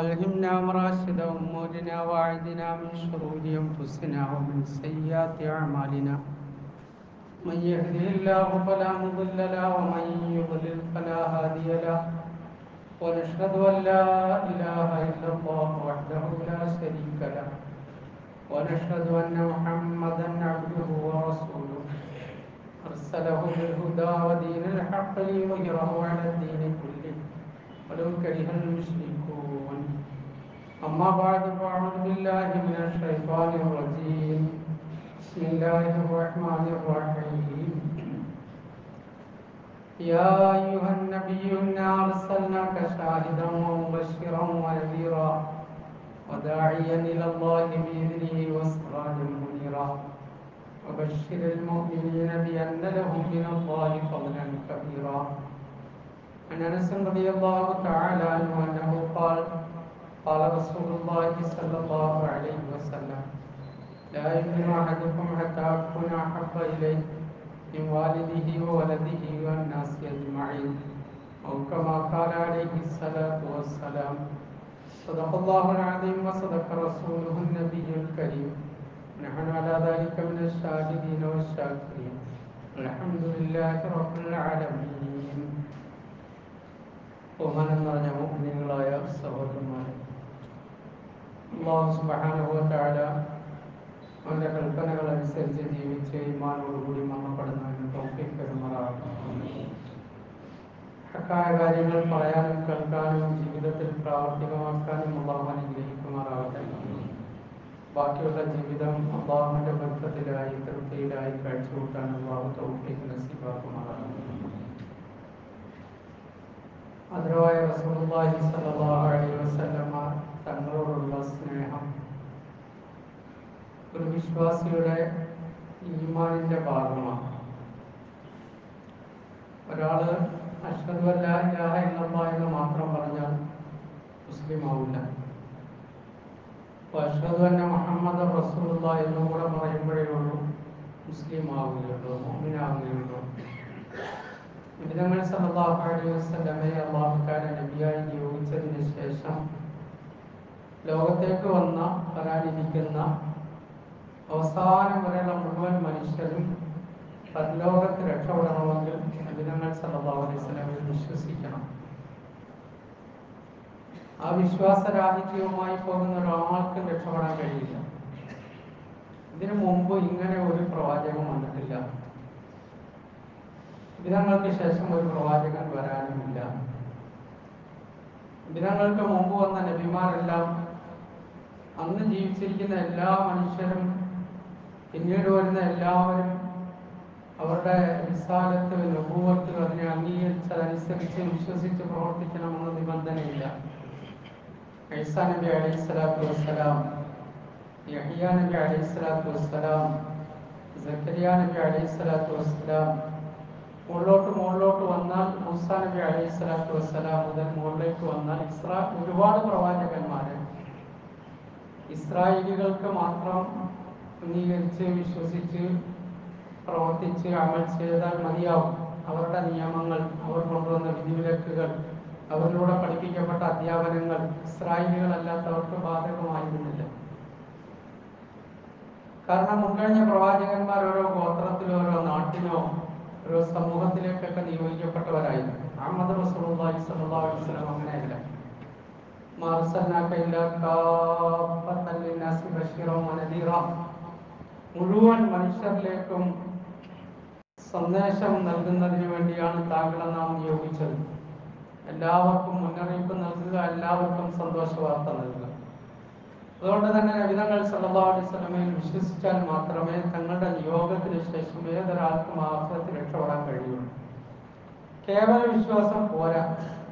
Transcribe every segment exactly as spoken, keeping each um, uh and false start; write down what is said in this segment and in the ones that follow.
ألهمنا مراشد أمورنا وأعذنا من شرور أنفسنا ومن سيئات أعمالنا من يهده الله فلا مضل له ومن يضلل فلا هادي له ونشهد أن لا إله إلا الله وحده لا شريك له ونشهد أن محمدا عبده ورسوله أرسله بالهدى ودين الحق ليظهره على الدين كله ولو كره المشركون. أما بعد فأعوذ بالله من الشيطان الرجيم. بسم الله الرحمن الرحيم. يا أيها النبي إنا أرسلناك شاهدا ومبشرا ونذيرا وداعيا إلى الله بإذنه وسراجا منيرا وبشر المؤمنين بأن لهم من الله فضلا كبيرا. عن أنس رضي الله تعالى عنه أنه قال قال رسول الله صلى الله عليه وسلم لا يؤمن أحدكم حتى أكون أحب إليه من والده وولده والناس أجمعين أو كما قال عليه الصلاة والسلام. صدق الله العظيم وصدق رسوله النبي الكريم. نحن على ذلك من الشاهدين والشاكرين. الحمد لله رب العالمين. ബഹുമാനം നിറഞ്ഞ മുഅ്മിനീങ്ങളായ സഹോദരന്മാരെ, അല്ലാഹു സുബ്ഹാനഹു വ തആല അവന്റെ കൽപ്പനകൾ അനുസരിച്ച് ജീവിച്ച് ഈമാനോടുകൂടി മരണപ്പെടുന്നതിന് തൗഫീഖ് തരുമാറാകട്ടെ. ഹക്കായ കാര്യങ്ങൾ പറയാനും കേൾക്കാനും ജീവിതത്തിൽ പ്രാവർത്തികമാക്കാനും അല്ലാഹു അനുഗ്രഹിക്കുമാറാകട്ടെ. ബാക്കിയുള്ള ജീവിതം അല്ലാഹുവിന്റെ ബർക്കത്തിലായി തൃപ്തിയിലായി കഴിച്ചുകൂട്ടാൻ അല്ലാഹു തൗഫീഖ് നസീബാക്കുമാറാകട്ടെ. അതിരായ റസൂലുള്ളാഹി സ്വല്ലല്ലാഹു അലൈഹി വസല്ലമ തങ്ങളോടുള്ള സ്നേഹം ഒരു വിശ്വാസിയുടെ ഈമാനിന്റെ ഭാഗമാണ്. ഒരാള് അശ്ഹദു അല്ലാ ഇലാഹ ഇല്ലല്ലാഹ് എന്ന് മാത്രം പറഞ്ഞാൽ മുസ്ലിം ആവില്ല. അശ്ഹദു അന്ന മുഹമ്മദ് റസൂലുള്ളാഹി എന്നും കൂടെ പറയുമ്പോഴേ ഉള്ളൂ മുസ്ലിം ആവുകയുള്ളൂ, മുഅ്മിനാവുകയുള്ളൂ. നബിതങ്ങൾ സല്ലല്ലാഹു അലൈഹി വസല്ലമയെ അല്ലാഹു തആല നബിയായി നിയോഗിച്ചതിന് ശേഷം ലോകത്തേക്ക് വന്ന വരാനിരിക്കുന്ന അവസാനം വരെയുള്ള മുഴുവൻ മനുഷ്യരും പരലോകത്ത് രക്ഷപ്പെടണമെങ്കിൽ നബിതങ്ങൾ സല്ലല്ലാഹു അലൈഹി വസല്ലമയിൽ വിശ്വസിക്കണം. ആ വിശ്വാസരാഹിത്യവുമായി പോകുന്ന ഒരാൾക്ക് രക്ഷപ്പെടാൻ കഴിയില്ല. ഇതിനു മുമ്പ് ഇങ്ങനെ ഒരു പ്രവാചകൻ വന്നിട്ടില്ല. ദിനങ്ങൾക്ക് ശേഷം ഒരു പ്രവാചകൻ വരാനുമില്ല. ദിനങ്ങൾക്ക് മുമ്പ് വന്ന നബിമാരെല്ലാം അന്ന് ജീവിച്ചിരിക്കുന്ന എല്ലാ മനുഷ്യരും പിന്നീട് വരുന്ന എല്ലാവരും അവരുടെ റിസാലത്ത് നബുവത്ത് അതിനെ അംഗീകരിച്ചതനുസരിച്ച് വിശ്വസിച്ച് പ്രവർത്തിക്കണമെന്ന നിബന്ധനയില്ല. ഈസാ നബി അലൈഹിസ്സലാത്തു വസ്സലാം, യഹ്യാ നബി അലൈഹിസ്സലാത്തു വസ്സലാം, സക്കരിയ നബി അലൈഹിസ്സലാത്തു വസ്സലാം, മുകളിലോട്ട് മുകളിലോട്ട് വന്നാൽ മൂസാ നബി അലൈഹിസ്സലാത്തു വസ്സലാം മുതൽ മുകളിലേക്ക് വന്നാൽ ഇസ്രാ ഒരുപാട് പ്രവാചകന്മാരെ ഇസ്രായേലികൾക്ക് മാത്രം അംഗീകരിച്ച് വിശ്വസിച്ച് പ്രവർത്തിച്ച് അമൽ ചെയ്താൽ മതിയാവും. അവരുടെ നിയമങ്ങൾ, അവർ കൊണ്ടുവന്ന വിധിവിലക്കുകൾ, അവരിലൂടെ പഠിപ്പിക്കപ്പെട്ട അധ്യാപനങ്ങൾ ഇസ്രായേലികളല്ലാത്തവർക്ക് ബാധകമായിരുന്നില്ല. കാരണം മുൻകഴിഞ്ഞ പ്രവാചകന്മാർ ഓരോ ഗോത്രത്തിലോ ഓരോ നാട്ടിനോ ഓരോ സമൂഹത്തിലേക്കൊക്കെ നിയോഗിക്കപ്പെട്ടവരായിരുന്നു. മുഹമ്മദ് റസൂലുള്ളാഹി സ്വല്ലല്ലാഹു അലൈഹി വസല്ലം അങ്ങനെയല്ല. മുഴുവൻ മനുഷ്യരിലേക്കും സന്ദേശം നൽകുന്നതിന് വേണ്ടിയാണ് താങ്കളെ നാം നിയോഗിച്ചത്. എല്ലാവർക്കും മുന്നറിയിപ്പ് നൽകുക, എല്ലാവർക്കും സന്തോഷ വാർത്ത നൽകുക. അതുകൊണ്ട് തന്നെ നബിതങ്ങൾ സല്ലല്ലാഹു അലൈഹി വസല്ലമയിൽ വിശ്വസിച്ചാൽ മാത്രമേ തങ്ങളുടെ നിയോഗത്തിന് ശേഷം ഏതൊരാൾക്കും ആഖിറത്തിൽ രക്ഷപ്പെടാൻ കഴിയുള്ളൂ. കേവല വിശ്വാസം പോരാ,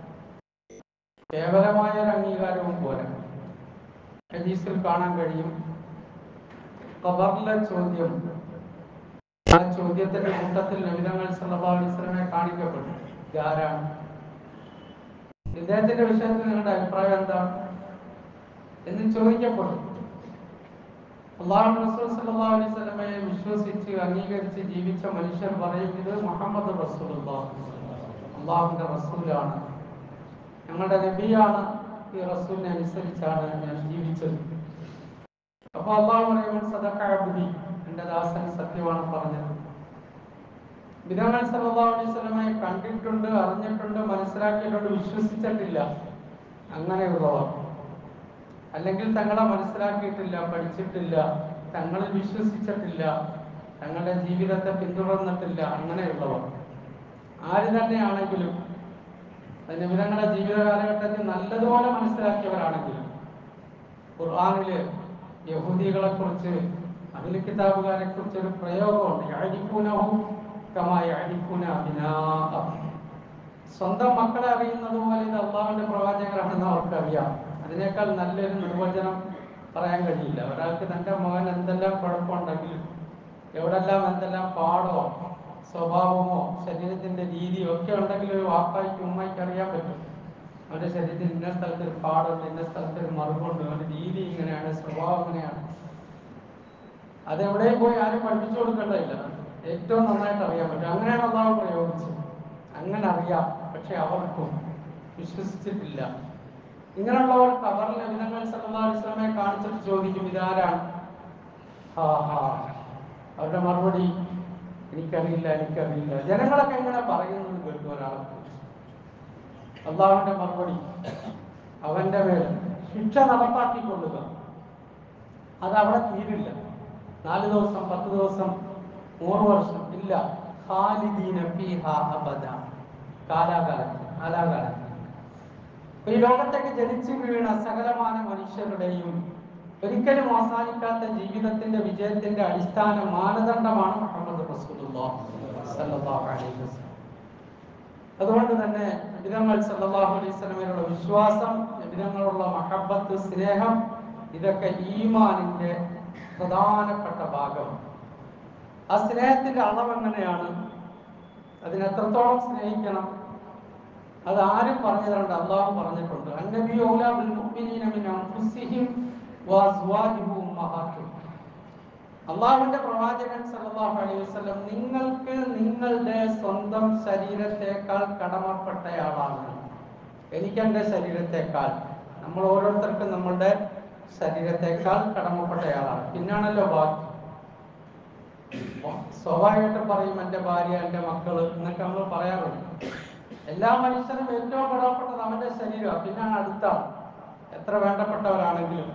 കേവലമായ ഒരു അംഗീകാരവും പോരാ. ഹദീസിൽ കാണാൻ കഴിയും, ഖബറിലെ ചോദ്യം, ആ ചോദ്യത്തിന്റെ കൂട്ടത്തിൽ നബിതങ്ങൾ സല്ലല്ലാഹു അലൈഹി വസല്ലമയെ കാണിക്കപ്പെട്ടു. ഇതാരാണ്? ഇദ്ദേഹത്തിന്റെ വിഷയത്തിൽ നിങ്ങളുടെ അഭിപ്രായം എന്താണ് എന്ന് ചോദിക്കപ്പെടും. അല്ലാഹു റസൂൽ സല്ലല്ലാഹു അലൈഹി വസല്ലമയെ വിശ്വസിച്ച് അംഗീകരിച്ച് ജീവിച്ച മനുഷ്യർ പറയും, ഇത് മുഹമ്മദ് റസൂലുള്ളാഹി, അല്ലാഹുവിന്റെ റസൂലാണ്, ഞങ്ങളുടെ നബിയാണ് ഈ റസൂലിനെ അനുസരിച്ചാണ് ഞാൻ ജീവിച്ചത്. അപ്പൊ അള്ളാഹു പറയുമ്പോൾ സദഖ അബ്ദി, എന്റെ ദാസൻ സത്യമാണ് പറഞ്ഞത്. നബി സല്ലല്ലാഹു അലൈഹി വസല്ലമയെ കണ്ടിട്ടുണ്ട്, അറിഞ്ഞിട്ടുണ്ട്, മനസ്സിലാക്കിയിട്ടുണ്ട്, വിശ്വസിച്ചിട്ടില്ല അങ്ങനെയുള്ളവർ, അല്ലെങ്കിൽ തങ്ങളെ മനസ്സിലാക്കിയിട്ടില്ല, പഠിച്ചിട്ടില്ല, തങ്ങളിൽ വിശ്വസിച്ചിട്ടില്ല, തങ്ങളുടെ ജീവിതത്തെ പിന്തുടർന്നിട്ടില്ല, അങ്ങനെയുള്ളവർ ആര് തന്നെയാണെങ്കിലും നബിതങ്ങളുടെ ജീവിത കാലഘട്ടത്തിൽ നല്ലതുപോലെ മനസ്സിലാക്കിയവരാണെങ്കിലും ഖുർആനില് യഹൂദികളെ കുറിച്ച്, അഹ്ലു കിതാബുകാരെ കുറിച്ച് ഒരു പ്രയോഗമുണ്ട്, യഅരിഫൂനഹും കമാ യഅരിഫൂന അബ്നാഅഹും. സ്വന്തം മക്കളെ അറിയുന്നത് പോലെ ഇത് അള്ളാഹുവിന്റെ പ്രവാചകരാണെന്ന് അവർക്കറിയാം. അതിനേക്കാൾ നല്ലൊരു നിർവചനം പറയാൻ കഴിയില്ല. ഒരാൾക്ക് തന്റെ മകൻ എന്തെല്ലാം കുഴപ്പമുണ്ടെങ്കിലും, എവിടെല്ലാം എന്തെല്ലാം പാടോ സ്വഭാവമോ ശരീരത്തിന്റെ രീതിയോ ഒക്കെ ഉണ്ടെങ്കിൽ ഒരു വാപ്പായ്ക്ക് ഉമ്മയ്ക്ക് അറിയാൻ പറ്റും. അവന്റെ ശരീരത്തിൽ ഇന്ന സ്ഥലത്ത് ഒരു പാടുണ്ട്, ഇന്ന സ്ഥലത്ത് ഒരു മറുകുണ്ട്, അവന്റെ രീതി ഇങ്ങനെയാണ്, സ്വഭാവം ഇങ്ങനെയാണ്. അതെവിടെയും പോയി ആരും പഠിപ്പിച്ചു കൊടുക്കേണ്ടതില്ല, ഏറ്റവും നന്നായിട്ട് അറിയാൻ പറ്റും. അങ്ങനെയാണ് അള്ളാഹു പ്രയോഗിച്ചത്. അങ്ങനെ അറിയാം, പക്ഷെ അവർക്കും വിശ്വസിച്ചിട്ടില്ല. ഇങ്ങനെയുള്ളവർ ഖബറിൽ നബി സല്ലല്ലാഹു അലൈഹി വസല്ലമയെ കാണിച്ചിട്ട് ചോദിക്കും, ഇതാരാണ്? ഹാ ഹാ അവരുടെ മറുപടി എനിക്കറിയില്ല, എനിക്കറിയില്ല. ജനങ്ങളൊക്കെ എങ്ങനെ പറയുന്നത് കേട്ടു ഒരാളെ കുറിച്ച്. അള്ളാഹുവിന്റെ മറുപടി, അവന്റെ മേൽ ശിക്ഷ നടപ്പാക്കിക്കൊള്ളുക. അത് അവിടെ തീരില്ല. നാല് ദിവസം, പത്ത് ദിവസം, നൂറ് വർഷം ഇല്ല. ഖാലിദീന ഫീഹാ അബദ, കാലാകാലം, കാലാകാലം. ഈ ലോകത്തേക്ക് ജനിച്ചു വീണ സകലമാന മനുഷ്യരുടെയും ഒരിക്കലും അവസാനിക്കാത്ത ജീവിതത്തിന്റെ വിജയത്തിന്റെ അടിസ്ഥാന മാനദണ്ഡമാണ് മുഹമ്മദ് റസൂലുള്ളാഹി സ്വല്ലല്ലാഹു അലൈഹി വസല്ലം. അതുകൊണ്ട് തന്നെ നബി സല്ലല്ലാഹു അലൈഹി വസല്ലമയുടെ വിശ്വാസം, നബിയോടുള്ള മഹബ്ബത്ത്, സ്നേഹം, ഇതൊക്കെ ഈമാനിന്റെ പ്രധാനപ്പെട്ട ഭാഗമാണ്. ആ സ്നേഹത്തിന്റെ അളവ് എങ്ങനെയാണ്, അതിന് എത്രത്തോളം സ്നേഹിക്കണം, അത് ആരും പറഞ്ഞു തരണ്ട, അള്ളാഹു പറഞ്ഞിട്ടുണ്ട്. അന്നബിയു ഔലാ ബിൽ മുഅ്മിനീന മിൻ അൻഫുസിഹിം വഅസ്വാജിഹും ഉമ്മഹാത്തുഹും. അള്ളാഹുവിന്റെ പ്രവാചകൻ സല്ലല്ലാഹു അലൈഹി വസല്ലം നിങ്ങൾക്ക് നിങ്ങളുടെ സ്വന്തം ശരീരത്തെക്കാൾ കടമപ്പെട്ടയാളാണ്. എനിക്ക് എൻ്റെ ശരീരത്തെക്കാൾ, നമ്മൾ ഓരോരുത്തർക്കും നമ്മളുടെ ശരീരത്തെക്കാൾ കടമപ്പെട്ടയാളാണ്. പിന്നാണല്ലോ ബാക്കി. സ്വാഭാവികമായിട്ടും പറയും എൻ്റെ ഭാര്യ, എൻ്റെ മക്കള് എന്നൊക്കെ നമ്മൾ പറയാറുണ്ട്. എല്ലാ മനുഷ്യരും ഏറ്റവും കടമപ്പെട്ടത് അവന്റെ ശരീരമാണ്, പിന്നാണ് അടുത്ത എത്ര വേണ്ടപ്പെട്ടവരാണെങ്കിലും.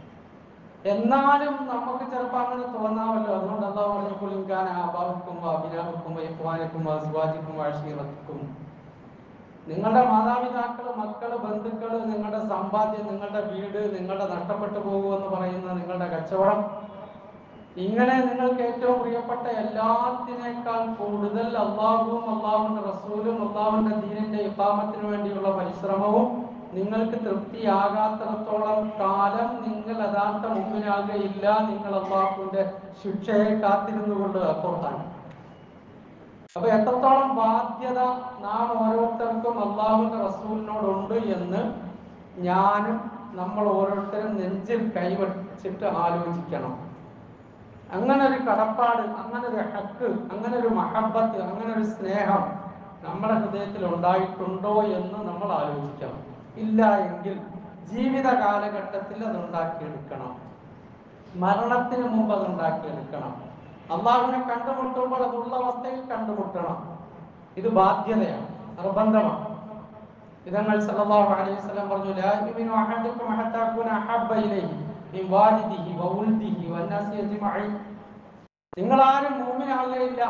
എന്നാലും നമുക്ക് ചിലപ്പോൾ അങ്ങനെ തോന്നാമല്ലോ. അതുകൊണ്ട് അല്ലാഹു പറഞ്ഞു, ഖുൽ ഇൻ കാന ആബാഉക്കും വഅബ്നാഉക്കും വഇഖ്വാനുക്കും വഅസ്വാജുക്കും വഅശീറത്തുക്കും, നിങ്ങളുടെ മാതാപിതാക്കള്, മക്കള്, ബന്ധുക്കള്, നിങ്ങളുടെ സമ്പാദ്യം, നിങ്ങളുടെ വീട്, നിങ്ങളുടെ നഷ്ടപ്പെട്ടു പോകുമെന്ന് പറയുന്ന നിങ്ങളുടെ കച്ചവടം, ഇങ്ങനെ നിങ്ങൾക്ക് ഏറ്റവും പ്രിയപ്പെട്ട എല്ലാത്തിനേക്കാൾ കൂടുതൽ അള്ളാഹുവും അള്ളാഹുവിന്റെ റസൂലും അള്ളാഹുവിന്റെ ദീനിന്റെ ഇഖാമത്തിന് വേണ്ടിയുള്ള പരിശ്രമവും നിങ്ങൾക്ക് തൃപ്തിയാകാത്തിടത്തോളം കാലം നിങ്ങൾ യഥാർത്ഥ മുമ്പിനാകുകയില്ല. നിങ്ങൾ അള്ളാഹുവിന്റെ ശിക്ഷയെ കാത്തിരുന്നു കൊണ്ട് അപ്പുറത്താണ്. അപ്പൊ എത്രത്തോളം ബാധ്യത നാം ഓരോരുത്തർക്കും അള്ളാഹുവിന്റെ റസൂലിനോടുണ്ട് എന്ന് ഞാനും നമ്മൾ ഓരോരുത്തരും നെഞ്ചിൽ കൈവച്ചിട്ട് ആലോചിക്കണം. അങ്ങനെ ഒരു കടപ്പാട്, അങ്ങനെ ഒരു ഹക്ക്, അങ്ങനെ ഒരു മഹബത്ത്, അങ്ങനെ ഒരു സ്നേഹം നമ്മുടെ ഹൃദയത്തിൽ ഉണ്ടായിട്ടുണ്ടോ എന്ന് നമ്മൾ ആലോചിക്കണം. ഇല്ല എങ്കിൽ ജീവിത കാലഘട്ടത്തിൽ അത് ഉണ്ടാക്കിയെടുക്കണം. മരണത്തിന് മുമ്പ് അത് ഉണ്ടാക്കിയെടുക്കണം. അള്ളാഹുവിനെ കണ്ടുമുട്ടുമ്പോൾ അതുള്ള അവസ്ഥയിൽ കണ്ടുമുട്ടണം. ഇത് ബാധ്യതയാണ്, നിർബന്ധമാണ്. നബി സല്ലല്ലാഹു അലൈഹി വസല്ലം പറഞ്ഞു, ലാ യുമിനു അഹദുക്കും ഹത്താ അകൂന അഹബ്ബ ഇലൈഹി മിൻ വാലിദിഹി വവൽദിഹി വന്നാസി അജ്മഈൻ. നിങ്ങൾ ആരും മുഅ്മിനാകുകയില്ല,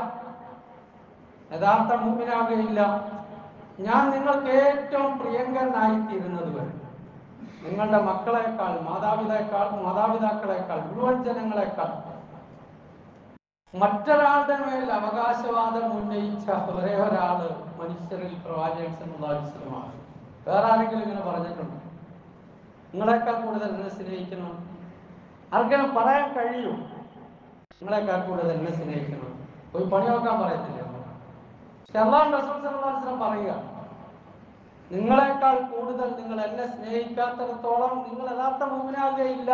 യഥാർത്ഥ മുഅ്മിനാകുകയില്ല, ഞാൻ നിങ്ങൾക്ക് ഏറ്റവും പ്രിയങ്കരനായിത്തീരുന്നത് വരെ. നിങ്ങളുടെ മക്കളെക്കാൾ, മാതാപിതാക്കളെക്കാൾ മാതാപിതാക്കളെക്കാൾ മുഴുവൻ ജനങ്ങളെക്കാൾ മറ്റൊരാളുടെ മേൽ അവകാശവാദം ഉന്നയിച്ച ഒരേ ഒരാള് മനുഷ്യരിൽ പ്രവാചകൻ സല്ലല്ലാഹു അലൈഹി വസല്ലം. വേറെ ആരെങ്കിലും ഇങ്ങനെ പറഞ്ഞിട്ടുണ്ട്, നിങ്ങളെക്കാൾ കൂടുതൽ എന്നെ സ്നേഹിക്കണം? ആർക്കെങ്കിലും പറയാൻ കഴിയും നിങ്ങളെക്കാൾ കൂടുതൽ എന്നെ സ്നേഹിക്കണം? പോയി പണി നോക്കാൻ പറയത്തില്ല. പക്ഷെ അല്ലാഹു റസൂൽ സല്ലല്ലാഹു അലൈഹി വസല്ലം പറയുക, നിങ്ങളെക്കാൾ കൂടുതൽ നിങ്ങൾ എന്നെ സ്നേഹിക്കാത്തിടത്തോളം നിങ്ങൾ യഥാർത്ഥ മുഅ്മിനാകുകയില്ല.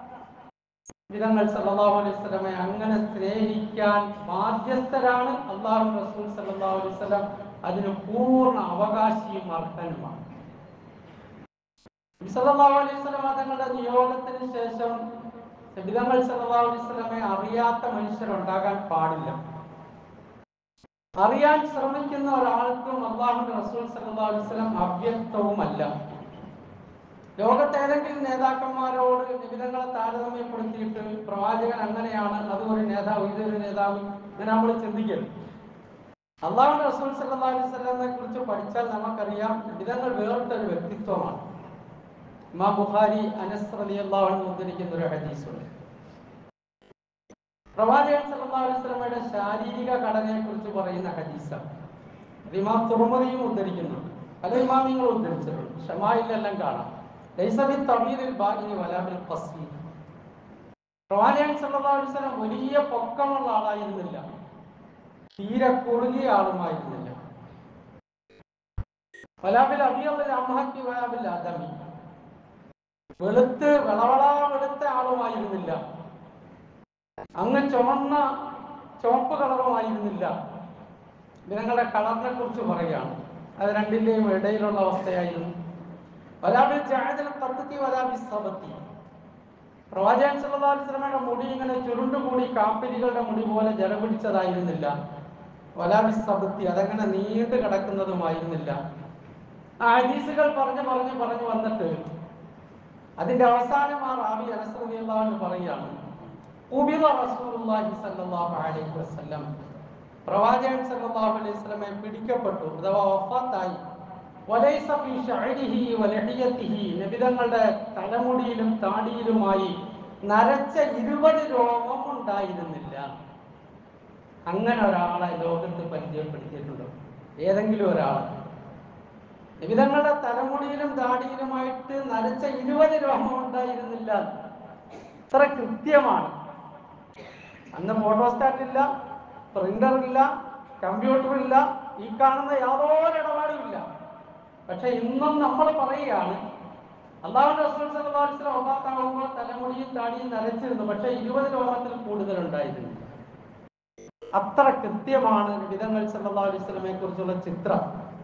നബി സല്ലല്ലാഹു അലൈഹി വസല്ലമയെ അങ്ങനെ സ്നേഹിക്കാൻ ബാധ്യസ്ഥരാണ് അല്ലാഹു റസൂൽ സല്ലല്ലാഹു അലൈഹി വസല്ലം. അതിന് പൂർണ്ണ അവകാശിയും അർഹനുമാണ്. സല്ലല്ലാഹു അലൈഹി വസല്ലം തങ്ങളുടെ നിയോഗത്തിന് ശേഷം നബിതങ്ങൾ സല്ലല്ലാഹു അലൈഹി വസല്ലമയെ അറിയാത്ത മനുഷ്യരുണ്ടാകാൻ പാടില്ല. അറിയാൻ ശ്രമിക്കുന്ന ഒരാൾക്കും അല്ലാഹുവിന്റെ റസൂൽ സല്ലല്ലാഹു അലൈഹി വസല്ലം അവ്യക്തവുമല്ല. ലോകത്തെ ഏതെങ്കിലും നേതാക്കന്മാരോട് നബിതങ്ങളെ താരതമ്യപ്പെടുത്തിയിട്ട് പ്രവാചകൻ അങ്ങനെയാണ്, അത് ഒരു നേതാവ്, ഇതൊരു നേതാവ്, ഇങ്ങനെ നമ്മൾ ചിന്തിക്കരുത്. അല്ലാഹുവിന്റെ റസൂൽ സല്ലല്ലാഹു അലൈഹി വസല്ലമയെ കുറിച്ച് പഠിച്ചാൽ നമുക്കറിയാം നബിതങ്ങൾ വേറിട്ടൊരു വ്യക്തിത്വമാണ്. ഇമാം ബുഖാരി അനസ് റളിയല്ലാഹു അൻഹു ഉദ്ധരിക്കുന്ന ഒരു ഹദീസുണ്ട്. പ്രവാചകൻ സല്ലല്ലാഹു അലൈഹി വസല്ലമയുടെ ശാരീരിക ഘടനയെ കുറിച്ച് പറയുന്ന ഹദീസാണ്. ഇമാം തുർമുദിയും ഉദ്ധരിക്കുന്നുണ്ട്, പല ഇമാമിങ്ങളും ഉദ്ധരിച്ചിട്ടുണ്ട്. ശമായിലെല്ലാം കാണാം. ലൈസ ബിൽ തവീലിൽ ബാഇനി വലാ ബിൽ ഖസ്വി. പ്രവാചകൻ സല്ലല്ലാഹു അലൈഹി വസല്ലം വലിയ പൊക്കമുള്ള ആളായിരുന്നില്ല, തീരെ കുറുകിയ ആളുമായിരുന്നില്ല. വലാ ബിൽ അബിയദിൽ അംഹഖി വലാ ബിൽ അദമി. വെളുത്ത് വളവള വെളുത്ത ആളുമായിരുന്നില്ല, അങ്ങ് ചുമന്ന ചുവപ്പ് കളറുമായിരുന്നില്ല. ജനങ്ങളുടെ കളറിനെ കുറിച്ച് പറയുകയാണ്, അത് രണ്ടിന്റെയും ഇടയിലുള്ള അവസ്ഥയായിരുന്നു. വലാബിൽ ജഅദൽ ഖത്തി വലാബിൽ സബത്തി. പ്രവാചകൻ സല്ലല്ലാഹു അലൈഹി വസല്ലമയുടെ മുടി ഇങ്ങനെ ചുരുണ്ടുകൂടി കാപ്പിരികളുടെ മുടി പോലെ ജല പിടിച്ചതായിരുന്നില്ല. വലാബിൽ സബത്തി, അതങ്ങനെ നീണ്ടു കിടക്കുന്നതുമായിരുന്നില്ല. ആ ഹദീസുകൾ പറഞ്ഞു പറഞ്ഞു പറഞ്ഞു വന്നിട്ട് അതിന്റെ അവസാനം ആ റാവി അനസ് റളിയല്ലാഹു അൻഹു പറയുകയാണ്, ഉബിദ റസൂലുള്ളാഹി സ്വല്ലല്ലാഹു അലൈഹി വസല്ലം. പ്രവാചകൻ സല്ലല്ലാഹു അലൈഹി വസല്ലമയെ പിടിക്കപ്പെട്ടു, അഥവാ വഫാത്തായി. വലൈസ ഫീ ശഅരിഹി വലഹിയതിഹി. നബിതങ്ങളുടെ തലമുടിയിലും താടിയിലുമായി നരച്ച ഇരുപത് രോമം ഉണ്ടായിരുന്നില്ല. അങ്ങനെ ഒരാളെ ലോകത്ത് പരിചയപ്പെടുത്തിയിട്ടുണ്ടോ? ഏതെങ്കിലും ഒരാൾ? നബിതങ്ങളുടെ തലമുടിയിലും താടിയിലുമായിട്ട് നരച്ച ഇരുപത് രോമം ഉണ്ടായിരുന്നില്ല. ഇത്ര കൃത്യമാണ്. അന്ന് ഫോട്ടോസ്റ്റാറ്റില്ല, പ്രിന്ററില്ല, കമ്പ്യൂട്ടറില്ല, ഈ കാണുന്ന യാതൊരു ഇടപാടും ഇല്ല. പക്ഷെ ഇന്നും നമ്മൾ പറയുകയാണ് അല്ലാഹുവിന്റെ റസൂൽ സല്ലല്ലാഹു അലൈഹി വസല്ലം വഫാത്താകുമ്പോൾ തലമുടിയും താടിയും നരച്ചിരുന്നു, പക്ഷെ ഇരുപത് രോമത്തിൽ കൂടുതൽ ഉണ്ടായിരുന്നു. അത്ര കൃത്യമാണ് നബിതങ്ങൾ സല്ലല്ലാഹു അലൈഹി വസല്ലമയെ കുറിച്ചുള്ള ചിത്രം.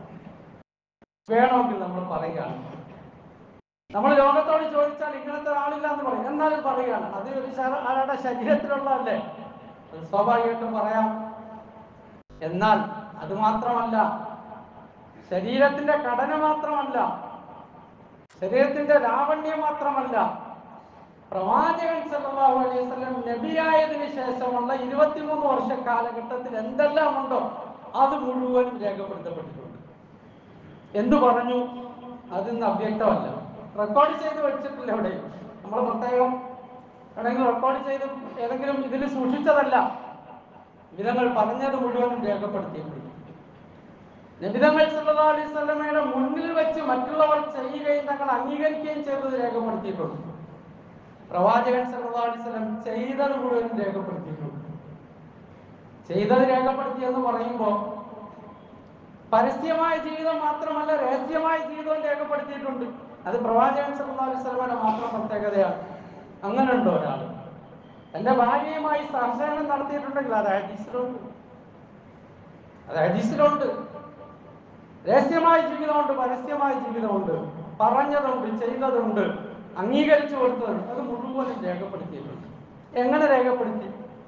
വേണമെങ്കിൽ നമ്മൾ പറയുകയാണ്, നമ്മൾ ലോകത്തോട് ചോദിച്ചാൽ ഇങ്ങനത്തെ ഒരാളില്ല എന്ന് പറയും. എന്നാലും പറയുകയാണ്, അത് ഒരു ആളുടെ ശരീരത്തിലുള്ളതല്ലേ, സ്വാഭാവികമായിട്ടും പറയാം. എന്നാൽ അത് മാത്രമല്ല, ശരീരത്തിന്റെ ഘടന മാത്രമല്ല, ശരീരത്തിന്റെ ലാവണ്യം മാത്രമല്ല, പ്രവാചകൻ സല്ലല്ലാഹു അലൈഹി വസല്ലം നബിയായതിനു ശേഷമുള്ള ഇരുപത്തിമൂന്ന് വർഷ കാലഘട്ടത്തിൽ എന്തെല്ലാം ഉണ്ടോ അത് മുഴുവനും രേഖപ്പെടുത്തപ്പെട്ടിട്ടുണ്ട്. എന്തു പറഞ്ഞു അതിന്ന് അവ്യക്തമല്ല, റെക്കോർഡ് ചെയ്ത് വെച്ചിട്ടില്ല. ഇവിടെ നമ്മൾ പ്രത്യേകം എവിടെയെങ്കിലും റെക്കോർഡ് ചെയ്ത് ഏതെങ്കിലും ഇതിൽ സൂക്ഷിച്ചതല്ല. നബിതങ്ങൾ പറഞ്ഞത് മുഴുവനും രേഖപ്പെടുത്തിയിട്ടുണ്ട്. നബിതങ്ങൾ സല്ലല്ലാഹു അലൈഹി വസല്ലമയുടെ മുന്നിൽ വെച്ച് മറ്റുള്ളവർ ചെയ്യുകയും തങ്ങൾ അംഗീകരിക്കുകയും ചെയ്തത് രേഖപ്പെടുത്തിയിട്ടുണ്ട്. പ്രവാചകൻ സല്ലല്ലാഹു അലൈഹി വസല്ലം ചെയ്തത് മുഴുവനും രേഖപ്പെടുത്തിയിട്ടുണ്ട്. ചെയ്തത് രേഖപ്പെടുത്തി എന്ന് പറയുമ്പോൾ പരസ്യമായ ജീവിതം മാത്രമല്ല, രഹസ്യമായ ജീവിതവും രേഖപ്പെടുത്തിയിട്ടുണ്ട്. അത് പ്രവാചകൻ സല്ലല്ലാഹു അലൈഹി വസല്ലമയുടെ മാത്രം പ്രത്യേകതയാണ്. അങ്ങനെ ഉണ്ടോ ഒരാൾ എന്റെ ഭാര്യയുമായി സഹജീവനം നടത്തിയിട്ടുണ്ടെങ്കിൽ അത് ഹദീസിലുണ്ട്, അത് ഹദീസിലുണ്ട്. രഹസ്യമായ ജീവിതമുണ്ട്, പരസ്യമായ ജീവിതമുണ്ട്, പറഞ്ഞതുണ്ട്, ചെയ്തതുണ്ട്, അംഗീകരിച്ചു കൊടുത്തതുണ്ട്, അത് മുഴുവനും രേഖപ്പെടുത്തിയിട്ടുണ്ട്. എങ്ങനെ രേഖപ്പെടുത്തി?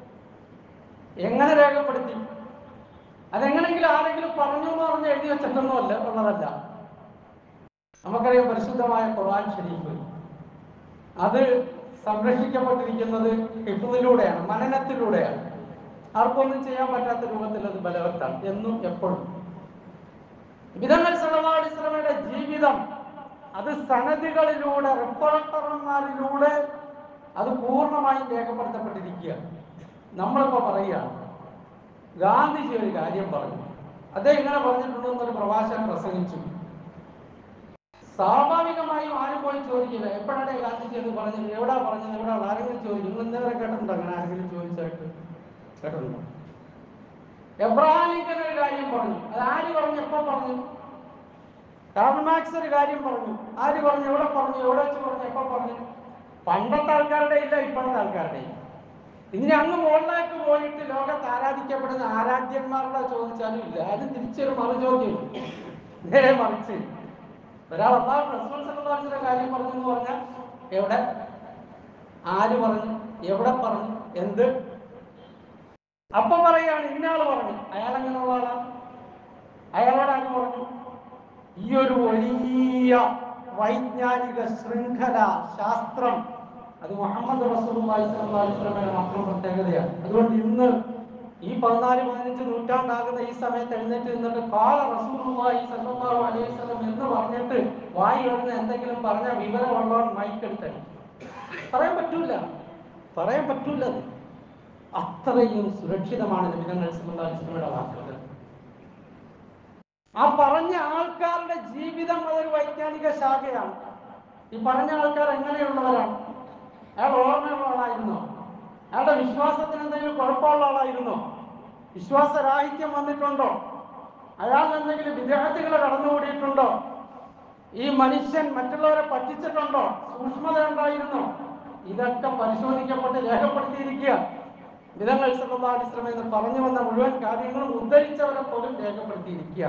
എങ്ങനെ രേഖപ്പെടുത്തി? അതെങ്ങനെങ്കിലും ആരെങ്കിലും പറഞ്ഞു എന്ന് പറഞ്ഞ് എഴുതി വെച്ചിട്ടൊന്നും അല്ല ഉള്ളതല്ല. നമുക്കറിയാം പരിശുദ്ധമായ ഖുർആൻ ശരീഫ് അത് സംരക്ഷിക്കപ്പെട്ടിരിക്കുന്നത് ഹിഫ്ളിലൂടെയാണ്, മനനത്തിലൂടെയാണ്. ആർക്കൊന്നും ചെയ്യാൻ പറ്റാത്ത രൂപത്തിൽ അത് ബലവത്താണ് എന്നും എപ്പോഴും. നബിതങ്ങൾ സല്ലല്ലാഹു അലൈഹി വസല്ലമയുടെ ജീവിതം അത് സനദികളിലൂടെ, റിപ്പോർട്ടർമാരിലൂടെ അത് പൂർണ്ണമായും രേഖപ്പെടുത്തപ്പെട്ടിരിക്കുക. നമ്മളിപ്പോ പറയുകയാണ്, ഗാന്ധിജി ഒരു കാര്യം പറഞ്ഞു, അദ്ദേഹം ഇങ്ങനെ പറഞ്ഞിട്ടുണ്ടെന്നൊരു പ്രഭാഷകൻ പ്രസംഗിച്ചു. സ്വാഭാവികമായും ആരും പോയി ചോദിക്കില്ല, എപ്പോഴാണ് ഗാന്ധിജി എന്ന് പറഞ്ഞത്, എവിടാ പറഞ്ഞത്, എവിടെ ആരെങ്കിലും ചോദിക്കും. നിങ്ങൾ ഇന്നേവരെ കേട്ടിട്ടുണ്ടോ അങ്ങനെ ആരെങ്കിലും ചോദിച്ചായിട്ട്? കേട്ടിട്ടുണ്ടോ? എബ്രഹാം ലിങ്കൻ ഒരു കാര്യം പറഞ്ഞു, അത് ആര് പറഞ്ഞു, എപ്പോ പറഞ്ഞു? കാർൽ മാർക്സ് ഒരു കാര്യം പറഞ്ഞു, ആര് പറഞ്ഞു, എവിടെ പറഞ്ഞു, എവിടെ വെച്ച് പറഞ്ഞു, എപ്പോ പറഞ്ഞു? പണ്ടത്തെ ആൾക്കാരുടെ ഇല്ല, ഇപ്പോഴത്തെ ആൾക്കാരുടെ ഇല്ല. ഇനി അങ്ങ് മുകളിലേക്ക് പോയിട്ട് ലോകത്ത് ആരാധിക്കപ്പെടുന്ന ആരാധ്യന്മാരുടെ ചോദിച്ചാലും ഇല്ല. ആരും തിരിച്ചൊരു മറു ചോദ്യം നേരെ മറിച്ച് ഒരാൾ അല്ലാഹു റസൂൽ സല്ലല്ലാഹു അലൈഹി വസല്ലം കാര്യം പറഞ്ഞു എന്ന് പറഞ്ഞാൽ എവിടെ, ആര് പറഞ്ഞു, എവിടെ പറഞ്ഞു, എന്ത്? അപ്പം പറയാണ് ഇന്നയാള് പറഞ്ഞു. അയാൾ എങ്ങനെയുള്ള ആളാണ്? അയാളോട് ആര് പറഞ്ഞു? ഈ ഒരു വലിയ വൈജ്ഞാനിക ശൃംഖല ശാസ്ത്രം അത് മുഹമ്മദ് റസൂലുള്ളാഹി സ്വല്ലല്ലാഹു അലൈഹി വസല്ലമയുടെ മാത്രം പ്രത്യേകതയാണ്. അതുകൊണ്ട് ഇന്ന് ഈ പതിനാല് പതിനഞ്ച് നൂറ്റാണ്ടാകുന്ന ഈ സമയത്ത് എഴുന്നേറ്റ് നിന്നിട്ട് ഖാല റസൂലുള്ളാഹി സ്വല്ലല്ലാഹു അലൈഹി വസല്ലം എന്ന് പറഞ്ഞിട്ട് വായി വരുന്ന എന്തെങ്കിലും പറഞ്ഞ വിവരമുള്ളവൻ മൈക്കെടുത്ത് പറയാൻ പറ്റൂല, പറയാൻ പറ്റൂല. അത്രയും സുരക്ഷിതമാണ് നബിതങ്ങൾ സല്ലല്ലാഹു അലൈഹി വസല്ലമയുടെ വാക്കുകൾ. ആ പറഞ്ഞ ആൾക്കാരുടെ ജീവിതം അതൊരു വൈജ്ഞാനിക ശാഖയാണ്. ഈ പറഞ്ഞ ആൾക്കാർ എങ്ങനെയുള്ളവരാണ്? അയാൾ ഓർമ്മയുള്ള ആളായിരുന്നോ? അയാളുടെ വിശ്വാസത്തിന് എന്തെങ്കിലും കുഴപ്പമുള്ള ആളായിരുന്നോ? വിശ്വാസരാഹിത്യം വന്നിട്ടുണ്ടോ? അയാൾ എന്തെങ്കിലും വിദേഹത്തുകൾ കടന്നുകൂടിയിട്ടുണ്ടോ? ഈ മനുഷ്യൻ മറ്റുള്ളവരെ പറ്റിച്ചിട്ടുണ്ടോ? സൂക്ഷ്മത ഉണ്ടായിരുന്നോ? ഇതൊക്കെ പരിശോധിക്കപ്പെട്ട് രേഖപ്പെടുത്തിയിരിക്കുക. നബിതങ്ങൾ സല്ലല്ലാഹു അലൈഹി വസല്ലം എന്ന് പറഞ്ഞു വന്ന മുഴുവൻ കാര്യങ്ങളും ഉദ്ധരിച്ചവരെ പോലും രേഖപ്പെടുത്തിയിരിക്കുക.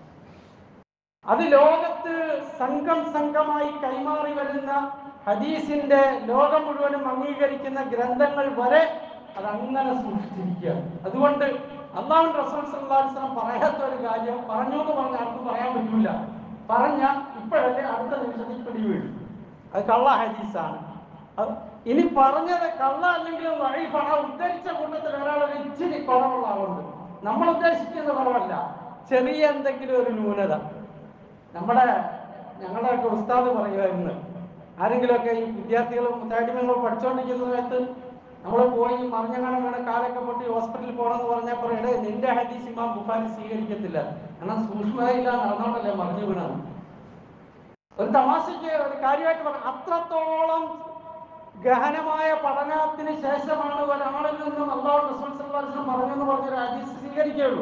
അത് ലോകത്ത് സംഘം സംഘമായി കൈമാറി വരുന്ന ഹദീസിന്റെ ലോകം മുഴുവനും അംഗീകരിക്കുന്ന ഗ്രന്ഥങ്ങൾ വരെ അതങ്ങനെ സൂക്ഷിച്ചിരിക്കുക. അതുകൊണ്ട് അല്ലാഹു റസൂൽ സല്ലല്ലാഹു അലൈഹി വസല്ലം പറയാത്ത ഒരു കാര്യം പറഞ്ഞു എന്ന് പറഞ്ഞാൽ ആർക്കും പറയാൻ പറ്റില്ല. പറഞ്ഞ ഇപ്പോഴല്ലേ അടുത്ത നിമിഷത്തിൽ പിടിവീഴും. അത് കള്ള ഹദീസാണ്. ഇനി പറഞ്ഞത് കള്ള അല്ലെങ്കിലും വഴിഫാണ്. ഉദ്ധരിച്ച കൂട്ടത്തിൽ ഒരാളൊരു ഇച്ചിരി കുറവുള്ള ആളുണ്ട്. നമ്മൾ ഉദ്ദേശിക്കുന്ന കുറവല്ല, ചെറിയ എന്തെങ്കിലും ഒരു ന്യൂനത. നമ്മുടെ ഞങ്ങളുടെയൊക്കെ ഉസ്താദ് പറയുമായിരുന്നു, ആരെങ്കിലുമൊക്കെ ഈ വിദ്യാർത്ഥികളും മുത്താലിമ്യങ്ങളും പഠിച്ചുകൊണ്ടിരിക്കുന്ന സമയത്ത് നമ്മൾ പോയി മറിഞ്ഞങ്ങാനം വീണ കാലൊക്കെ പൊട്ടി ഹോസ്പിറ്റലിൽ പോകണമെന്ന് പറഞ്ഞാൽ പറയടേ നിന്റെ ഹദീസ് ഇമാം ബുഖാരി സ്വീകരിക്കത്തില്ല, കാരണം സൂക്ഷ്മതയില്ല, നടന്നോണ്ടല്ലേ മറിഞ്ഞു വീണത്. ഒരു തമാശയ്ക്ക് ഒരു കാര്യമായിട്ട് പറഞ്ഞു. അത്രത്തോളം ഗഹനമായ പഠനത്തിന് ശേഷമാണ് ഒരാളിൽ നിന്നും അല്ലാഹു റസൂൽ സല്ലല്ലാഹു അലൈഹി വസല്ലം പറഞ്ഞു എന്ന് പറഞ്ഞൊരു ഹദീസ് സ്വീകരിക്കുകയുള്ളൂ.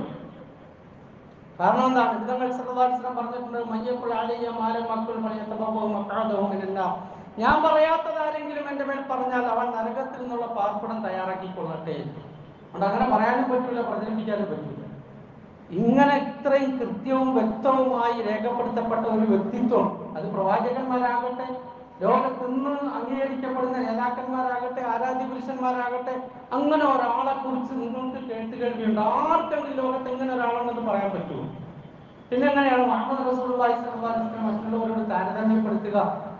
കാരണം എന്താണ്? നബിതങ്ങൾ സല്ലല്ലാഹു അലൈഹി വസല്ലം പറഞ്ഞിട്ടുണ്ട്, മയ്യഖുൽ അലയ്യ മാ ലം അഖുൽ ഫയതബവ്വഉ മഖ്അദഹു മിനന്നാർ. ഞാൻ പറയാത്തത് ആരെങ്കിലും എൻ്റെ മേൽ പറഞ്ഞാൽ അവൻ നരകത്തിൽ നിന്നുള്ള പാർപ്പിടം തയ്യാറാക്കിക്കൊള്ളട്ടെ. അതുകൊണ്ട് അങ്ങനെ പറയാനും പറ്റില്ല, പ്രചരിപ്പിക്കാനും പറ്റില്ല. ഇങ്ങനെ ഇത്രയും കൃത്യവും വ്യക്തവുമായി രേഖപ്പെടുത്തപ്പെട്ട ഒരു വ്യക്തിത്വം, അത് പ്രവാചകന്മാരാകട്ടെ, ലോകത്തിന്ന് അംഗീകരിക്കപ്പെടുന്ന നേതാക്കന്മാരാകട്ടെ, ആരാധ്യ പുരുഷന്മാരാകട്ടെ, അങ്ങനെ ഒരാളെ കുറിച്ച് നിങ്ങൾക്ക് കേട്ട് കേൾവിയുണ്ട്? ആർക്കെങ്കിലും ലോകത്ത് ഇങ്ങനെ ഒരാളുണ്ടെന്ന് പറയാൻ പറ്റുമോ? പിന്നെ എങ്ങനെയാണ് മുഹമ്മദ് റസൂലുള്ളാഹി സ്വല്ലല്ലാഹു അലൈഹി വസല്ലം മറ്റുള്ളവരോട് താരതമ്യപ്പെടുത്തുക?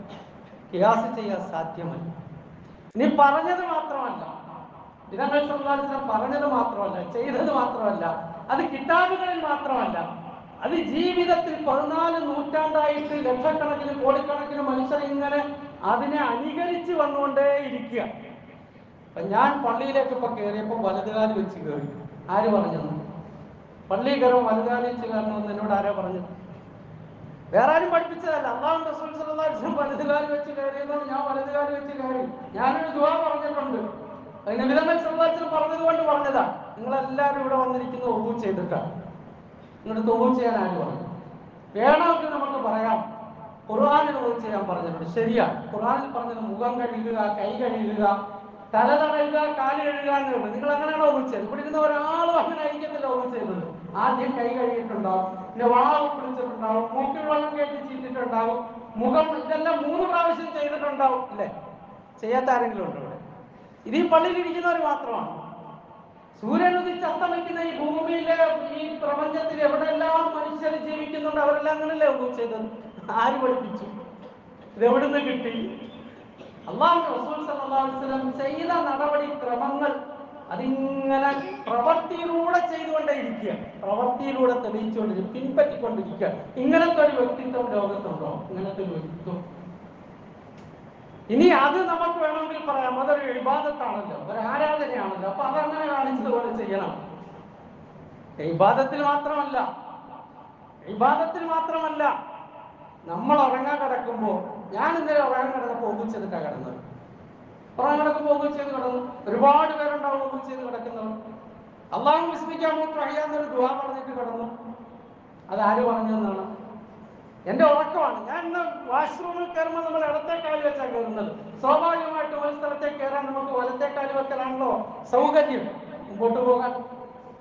ഖിയാസ് ചെയ്യാൻ സാധ്യമല്ല. ഇനി പറഞ്ഞത് മാത്രമല്ല, നബിതങ്ങൾ സല്ലല്ലാഹു അലൈഹി വസല്ലം പറഞ്ഞത് മാത്രമല്ല, ചെയ്തത് മാത്രമല്ല, അത് കിതാബുകളിൽ മാത്രമല്ല, അത് ജീവിതത്തിൽ പതിനാല് നൂറ്റാണ്ടായിട്ട് ലക്ഷക്കണക്കിന് കോടിക്കണക്കിന് മനുഷ്യർ ഇങ്ങനെ അതിനെ അനുകരിച്ച് വന്നുകൊണ്ടേ ഇരിക്കുക. അപ്പൊ ഞാൻ പള്ളിയിലേക്ക് ഇപ്പൊ കയറിയപ്പോൾ വലതുകാലി വെച്ച് കയറി. ആര് പറഞ്ഞത്? പള്ളി കയറും വലതുകാലി വെച്ച് കയറണമെന്ന് എന്നോട് ആരാ പറഞ്ഞത്? വേറെ ആരും പഠിപ്പിച്ചതല്ല. അല്ലാഹു റസൂൽ സല്ലല്ലാഹു അലൈഹി വസല്ലം വലതുകാലി വെച്ച് കയറിയതോ ഞാൻ വലതുകാലി വെച്ച് കയറി. ഞാനൊരു ദുആ പറഞ്ഞിട്ടുണ്ട്, അത് നബിതങ്ങൾ സല്ലല്ലാഹു അലൈഹി വസല്ലം പറഞ്ഞത് കൊണ്ട് പറഞ്ഞതാ. നിങ്ങളെല്ലാവരും ഇവിടെ വന്നിരിക്കുന്നത് ഒളൂ ചെയ്തിട്ടാണ്. നിങ്ങളുടെ ഒളൂ ചെയ്യാൻ ആര് പറഞ്ഞു? വേണമെങ്കിൽ നമുക്ക് പറയാം ഖുർആനിൽ ഒളൂ ചെയ്യാൻ പറഞ്ഞിട്ടുണ്ട്, ശരിയാ. ഖുർആനിൽ പറഞ്ഞത് മുഖം കഴുകുക, കൈ കഴുകുക, തല തടയുക, കാല് കഴുകുക എന്നുള്ളത്. നിങ്ങൾ അങ്ങനെയാണോ ഒളൂ ചെയ്തത്? ഇവിടെ ഇരുന്ന ഒരാളും അങ്ങനെ ആയിരിക്കത്തില്ല ഒളൂ ചെയ്തത്. ആദ്യം കൈ കഴുകിയിട്ടുണ്ടാവും, പിന്നെ വാവ് പിടിച്ചിട്ടുണ്ടാവും, മൂക്കിൽ വെള്ളം കയറ്റി ചീറ്റിട്ടുണ്ടാവും, മുഖം, ഇതെല്ലാം മൂന്ന് പ്രാവശ്യം ചെയ്തിട്ടുണ്ടാവും. ഇല്ലേ? ചെയ്യാത്ത ആരെങ്കിലും ഉണ്ടോ ഇവിടെ? ഇത് ഈ പള്ളിയിൽ ഇരിക്കുന്നവർ മാത്രമാണ്. സൂര്യൻ ഉദിച്ച് അസ്തമിക്കുന്ന ഈ ഭൂമിയിലെ ഈ പ്രപഞ്ചത്തിൽ എവിടെയെല്ലാം മനുഷ്യർ ജീവിക്കുന്നുണ്ട് അവരെല്ലാം അങ്ങനല്ലേ ഒന്നും ചെയ്തത്? ആര് പഠിപ്പിച്ചു? ഇതെവിടുന്ന് കിട്ടി? അല്ലാഹു റസൂൽ സല്ലല്ലാഹു അലൈഹി വസല്ലം ചെയ്ത നടപടി ക്രമങ്ങൾ അതിങ്ങനെ പ്രവൃത്തിയിലൂടെ ചെയ്തുകൊണ്ടേയിരിക്കുക, പ്രവൃത്തിയിലൂടെ തെളിയിച്ചുകൊണ്ടിരിക്കുക, പിൻപറ്റിക്കൊണ്ടിരിക്കുക. ഇങ്ങനത്തെ ഒരു വ്യക്തിത്വം ലോകത്തുണ്ടോ? ഇങ്ങനത്തെ ഒരു വ്യക്തിത്വം ഇനി അത് നമുക്ക് വേണമെങ്കിൽ പറയാം, അതൊരു ഇബാദത്താണല്ലോ, ഒരു ആരാധനയാണല്ലോ. അപ്പൊ അതങ്ങനെ കാണിച്ചതുപോലെ ചെയ്യണം. ഇബാദത്തിൽ മാത്രമല്ല, ഇബാദത്തിൽ മാത്രമല്ല നമ്മൾ ഉറങ്ങാൻ കിടക്കുമ്പോൾ, ഞാൻ ഇന്നലെ ഉറങ്ങാൻ കിടന്നപ്പോൾ ഒന്നും ചെയ്തിട്ടാണ് കിടന്നത്. ഉറങ്ങാൻ കിടക്കുമ്പോൾ ഒന്നും ചെയ്ത് കിടന്നു. ഒരുപാട് പേരുണ്ടാവും ഒന്നും ചെയ്ത് കിടക്കുന്നവർ. അല്ലാഹു വിസ്മിക്കാൻ കഴിയാന്നൊരു ദുആ പറഞ്ഞിട്ട് കിടന്നു. അതാര് പറഞ്ഞതെന്നാണ്? എന്റെ ഉറക്കമാണ്. ഞാൻ ഇന്ന് വാഷ്റൂമിൽ കയറുമ്പോൾ നമ്മൾ ഇടത്തേക്കാല് വെച്ചാണ് കയറുന്നത്. സ്വാഭാവികമായിട്ടും ഒരു സ്ഥലത്തേക്ക് കയറാൻ നമുക്ക് വലത്തേക്കാല് വെക്കലാണല്ലോ സൗകര്യം, മുമ്പോട്ട് പോകാൻ.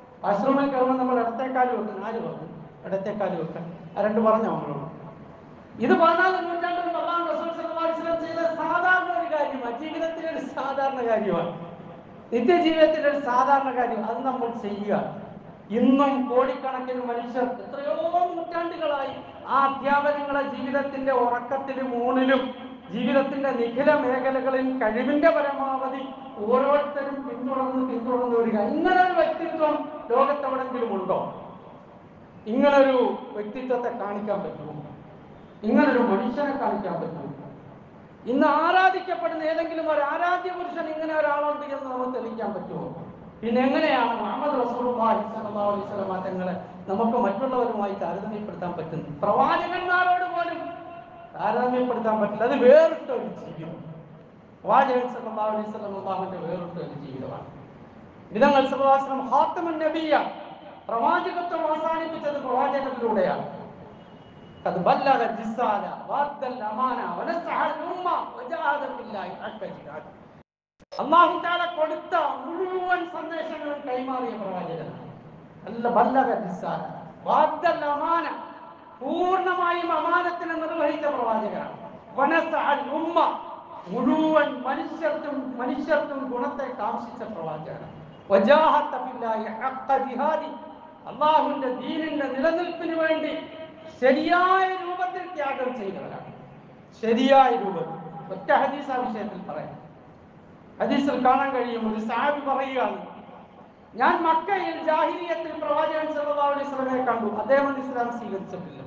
വാഷ്റൂമിൽ കയറുമ്പോൾ നമ്മൾ ഇടത്തേക്കാല് വെക്കണം. ആര് പറഞ്ഞു ഇടത്തേക്കാല് വെക്കാൻ? ആ രണ്ട് പറഞ്ഞോ നമ്മളോട്? ഇത് പതിനാലാം നൂറ്റാണ്ടിൽ അല്ലാഹു റസൂൽ സല്ലല്ലാഹു അലൈഹി വസല്ലം ചെയ്ത സാധാരണ ഒരു കാര്യമാണ്, ജീവിതത്തിലെ ഒരു സാധാരണ കാര്യമാണ്, നിത്യജീവിതത്തിലെ ഒരു സാധാരണ കാര്യം. അത് നമ്മൾ ചെയ്യുക. ഇന്നും കോടിക്കണക്കിന് മനുഷ്യർ എത്രയോ നൂറ്റാണ്ടുകളായി ആ അധ്യാപനങ്ങളെ ജീവിതത്തിന്റെ ഉറക്കത്തിലും ഊണിലും ജീവിതത്തിന്റെ നിഖില മേഖലകളിൽ കഴിവിന്റെ പരമാവധി ഓരോരുത്തരും പിന്തുടർന്ന് പിന്തുടർന്ന് വരിക. ഇങ്ങനൊരു വ്യക്തിത്വം ലോകത്തെവിടെങ്കിലും ഉണ്ടോ? ഇങ്ങനൊരു വ്യക്തിത്വത്തെ കാണിക്കാൻ പറ്റുമോ? ഇങ്ങനൊരു മനുഷ്യനെ കാണിക്കാൻ പറ്റുമോ? ഇന്ന് ആരാധിക്കപ്പെടുന്ന ഏതെങ്കിലും ഒരു ആരാധ്യ പുരുഷൻ ഇങ്ങനെ ഒരാളുണ്ട് എന്ന് നമുക്ക് തെളിയിക്കാൻ പറ്റുമോ? പിന്നെ എങ്ങനെയാണ് മുഹമ്മദ് റസൂലുള്ളാഹി സ്വല്ലല്ലാഹു അലൈഹി വസല്ലം തങ്ങളെ നമുക്ക് മറ്റുള്ളവരുമായി താരതമ്യപ്പെടുത്താൻ പറ്റുന്നത്? പ്രവാചകന്മാരോട് പോലും താരതമ്യപ്പെടുത്താൻ പറ്റില്ല. അത് വേറിട്ട ഒരു ജീവിതം. പ്രവാചകൻ സല്ലല്ലാഹു അലൈഹി വസല്ലം അല്ലാഹുവിന്റെ വേറിട്ട ഒരു ജീവിതമാണ്. നബി സല്ലല്ലാഹു അലൈഹി വസല്ലം ഖാത്തമുൻ നബിയ്യ, പ്രവാചകത്വം അവസാനിപ്പിച്ചത് പ്രവാചകനിലൂടെയാണ്. ഖദ് ബല്ലഗ റിസാല വഅദ്ദൽ അമാന വനസഹൽ ഉമ്മ വജാഹദ ഫില്ലാഹി ഹഖ്ക ജിഹാദ്. അല്ലാഹു തആല കൊടുത്ത മുഴുവൻ സന്ദേശങ്ങളും കൈമാറിയ പ്രവാചകനാണ്. അല്ല ബല്ലഗ റിസാല വഅദ്ദൽ അമാന, പൂർണ്ണമായും അമാനത്തിനെ നിർവഹിച്ച പ്രവാചകനാണ്. വനസഹൽ ഉമ്മ, മുഴുവൻ മനുഷ്യർക്കും മനുഷ്യർക്കും ഗുണത്തെ കാംക്ഷിച്ച പ്രവാചകനാണ്. വജാഹദ ഫില്ലാഹി ഹഖ്ക ജിഹാദി, അല്ലാഹുവിന്റെ ദീനിന്റെ നിലനിൽപ്പിന് വേണ്ടി ശരിയായ രൂപത്തിൽ ത്യാഗം ചെയ്തവരാണ്. ശരിയായ രൂപത്തിൽ. ഒറ്റ ഹദീസ് ആ വിഷയത്തിൽ പറയാം. ഹദീസിൽ കാണാൻ കഴിയും, ഒരു സഹാബി പറയുകയാണ്, ഞാൻ മക്കയിൽ ജാഹിലിയത്തിൽ പ്രവാചകൻ സല്ലല്ലാഹു അലൈഹി വസല്ലമയെ കണ്ടു. അദ്ദേഹം ഇസ്ലാം സ്വീകരിച്ചിട്ടില്ല.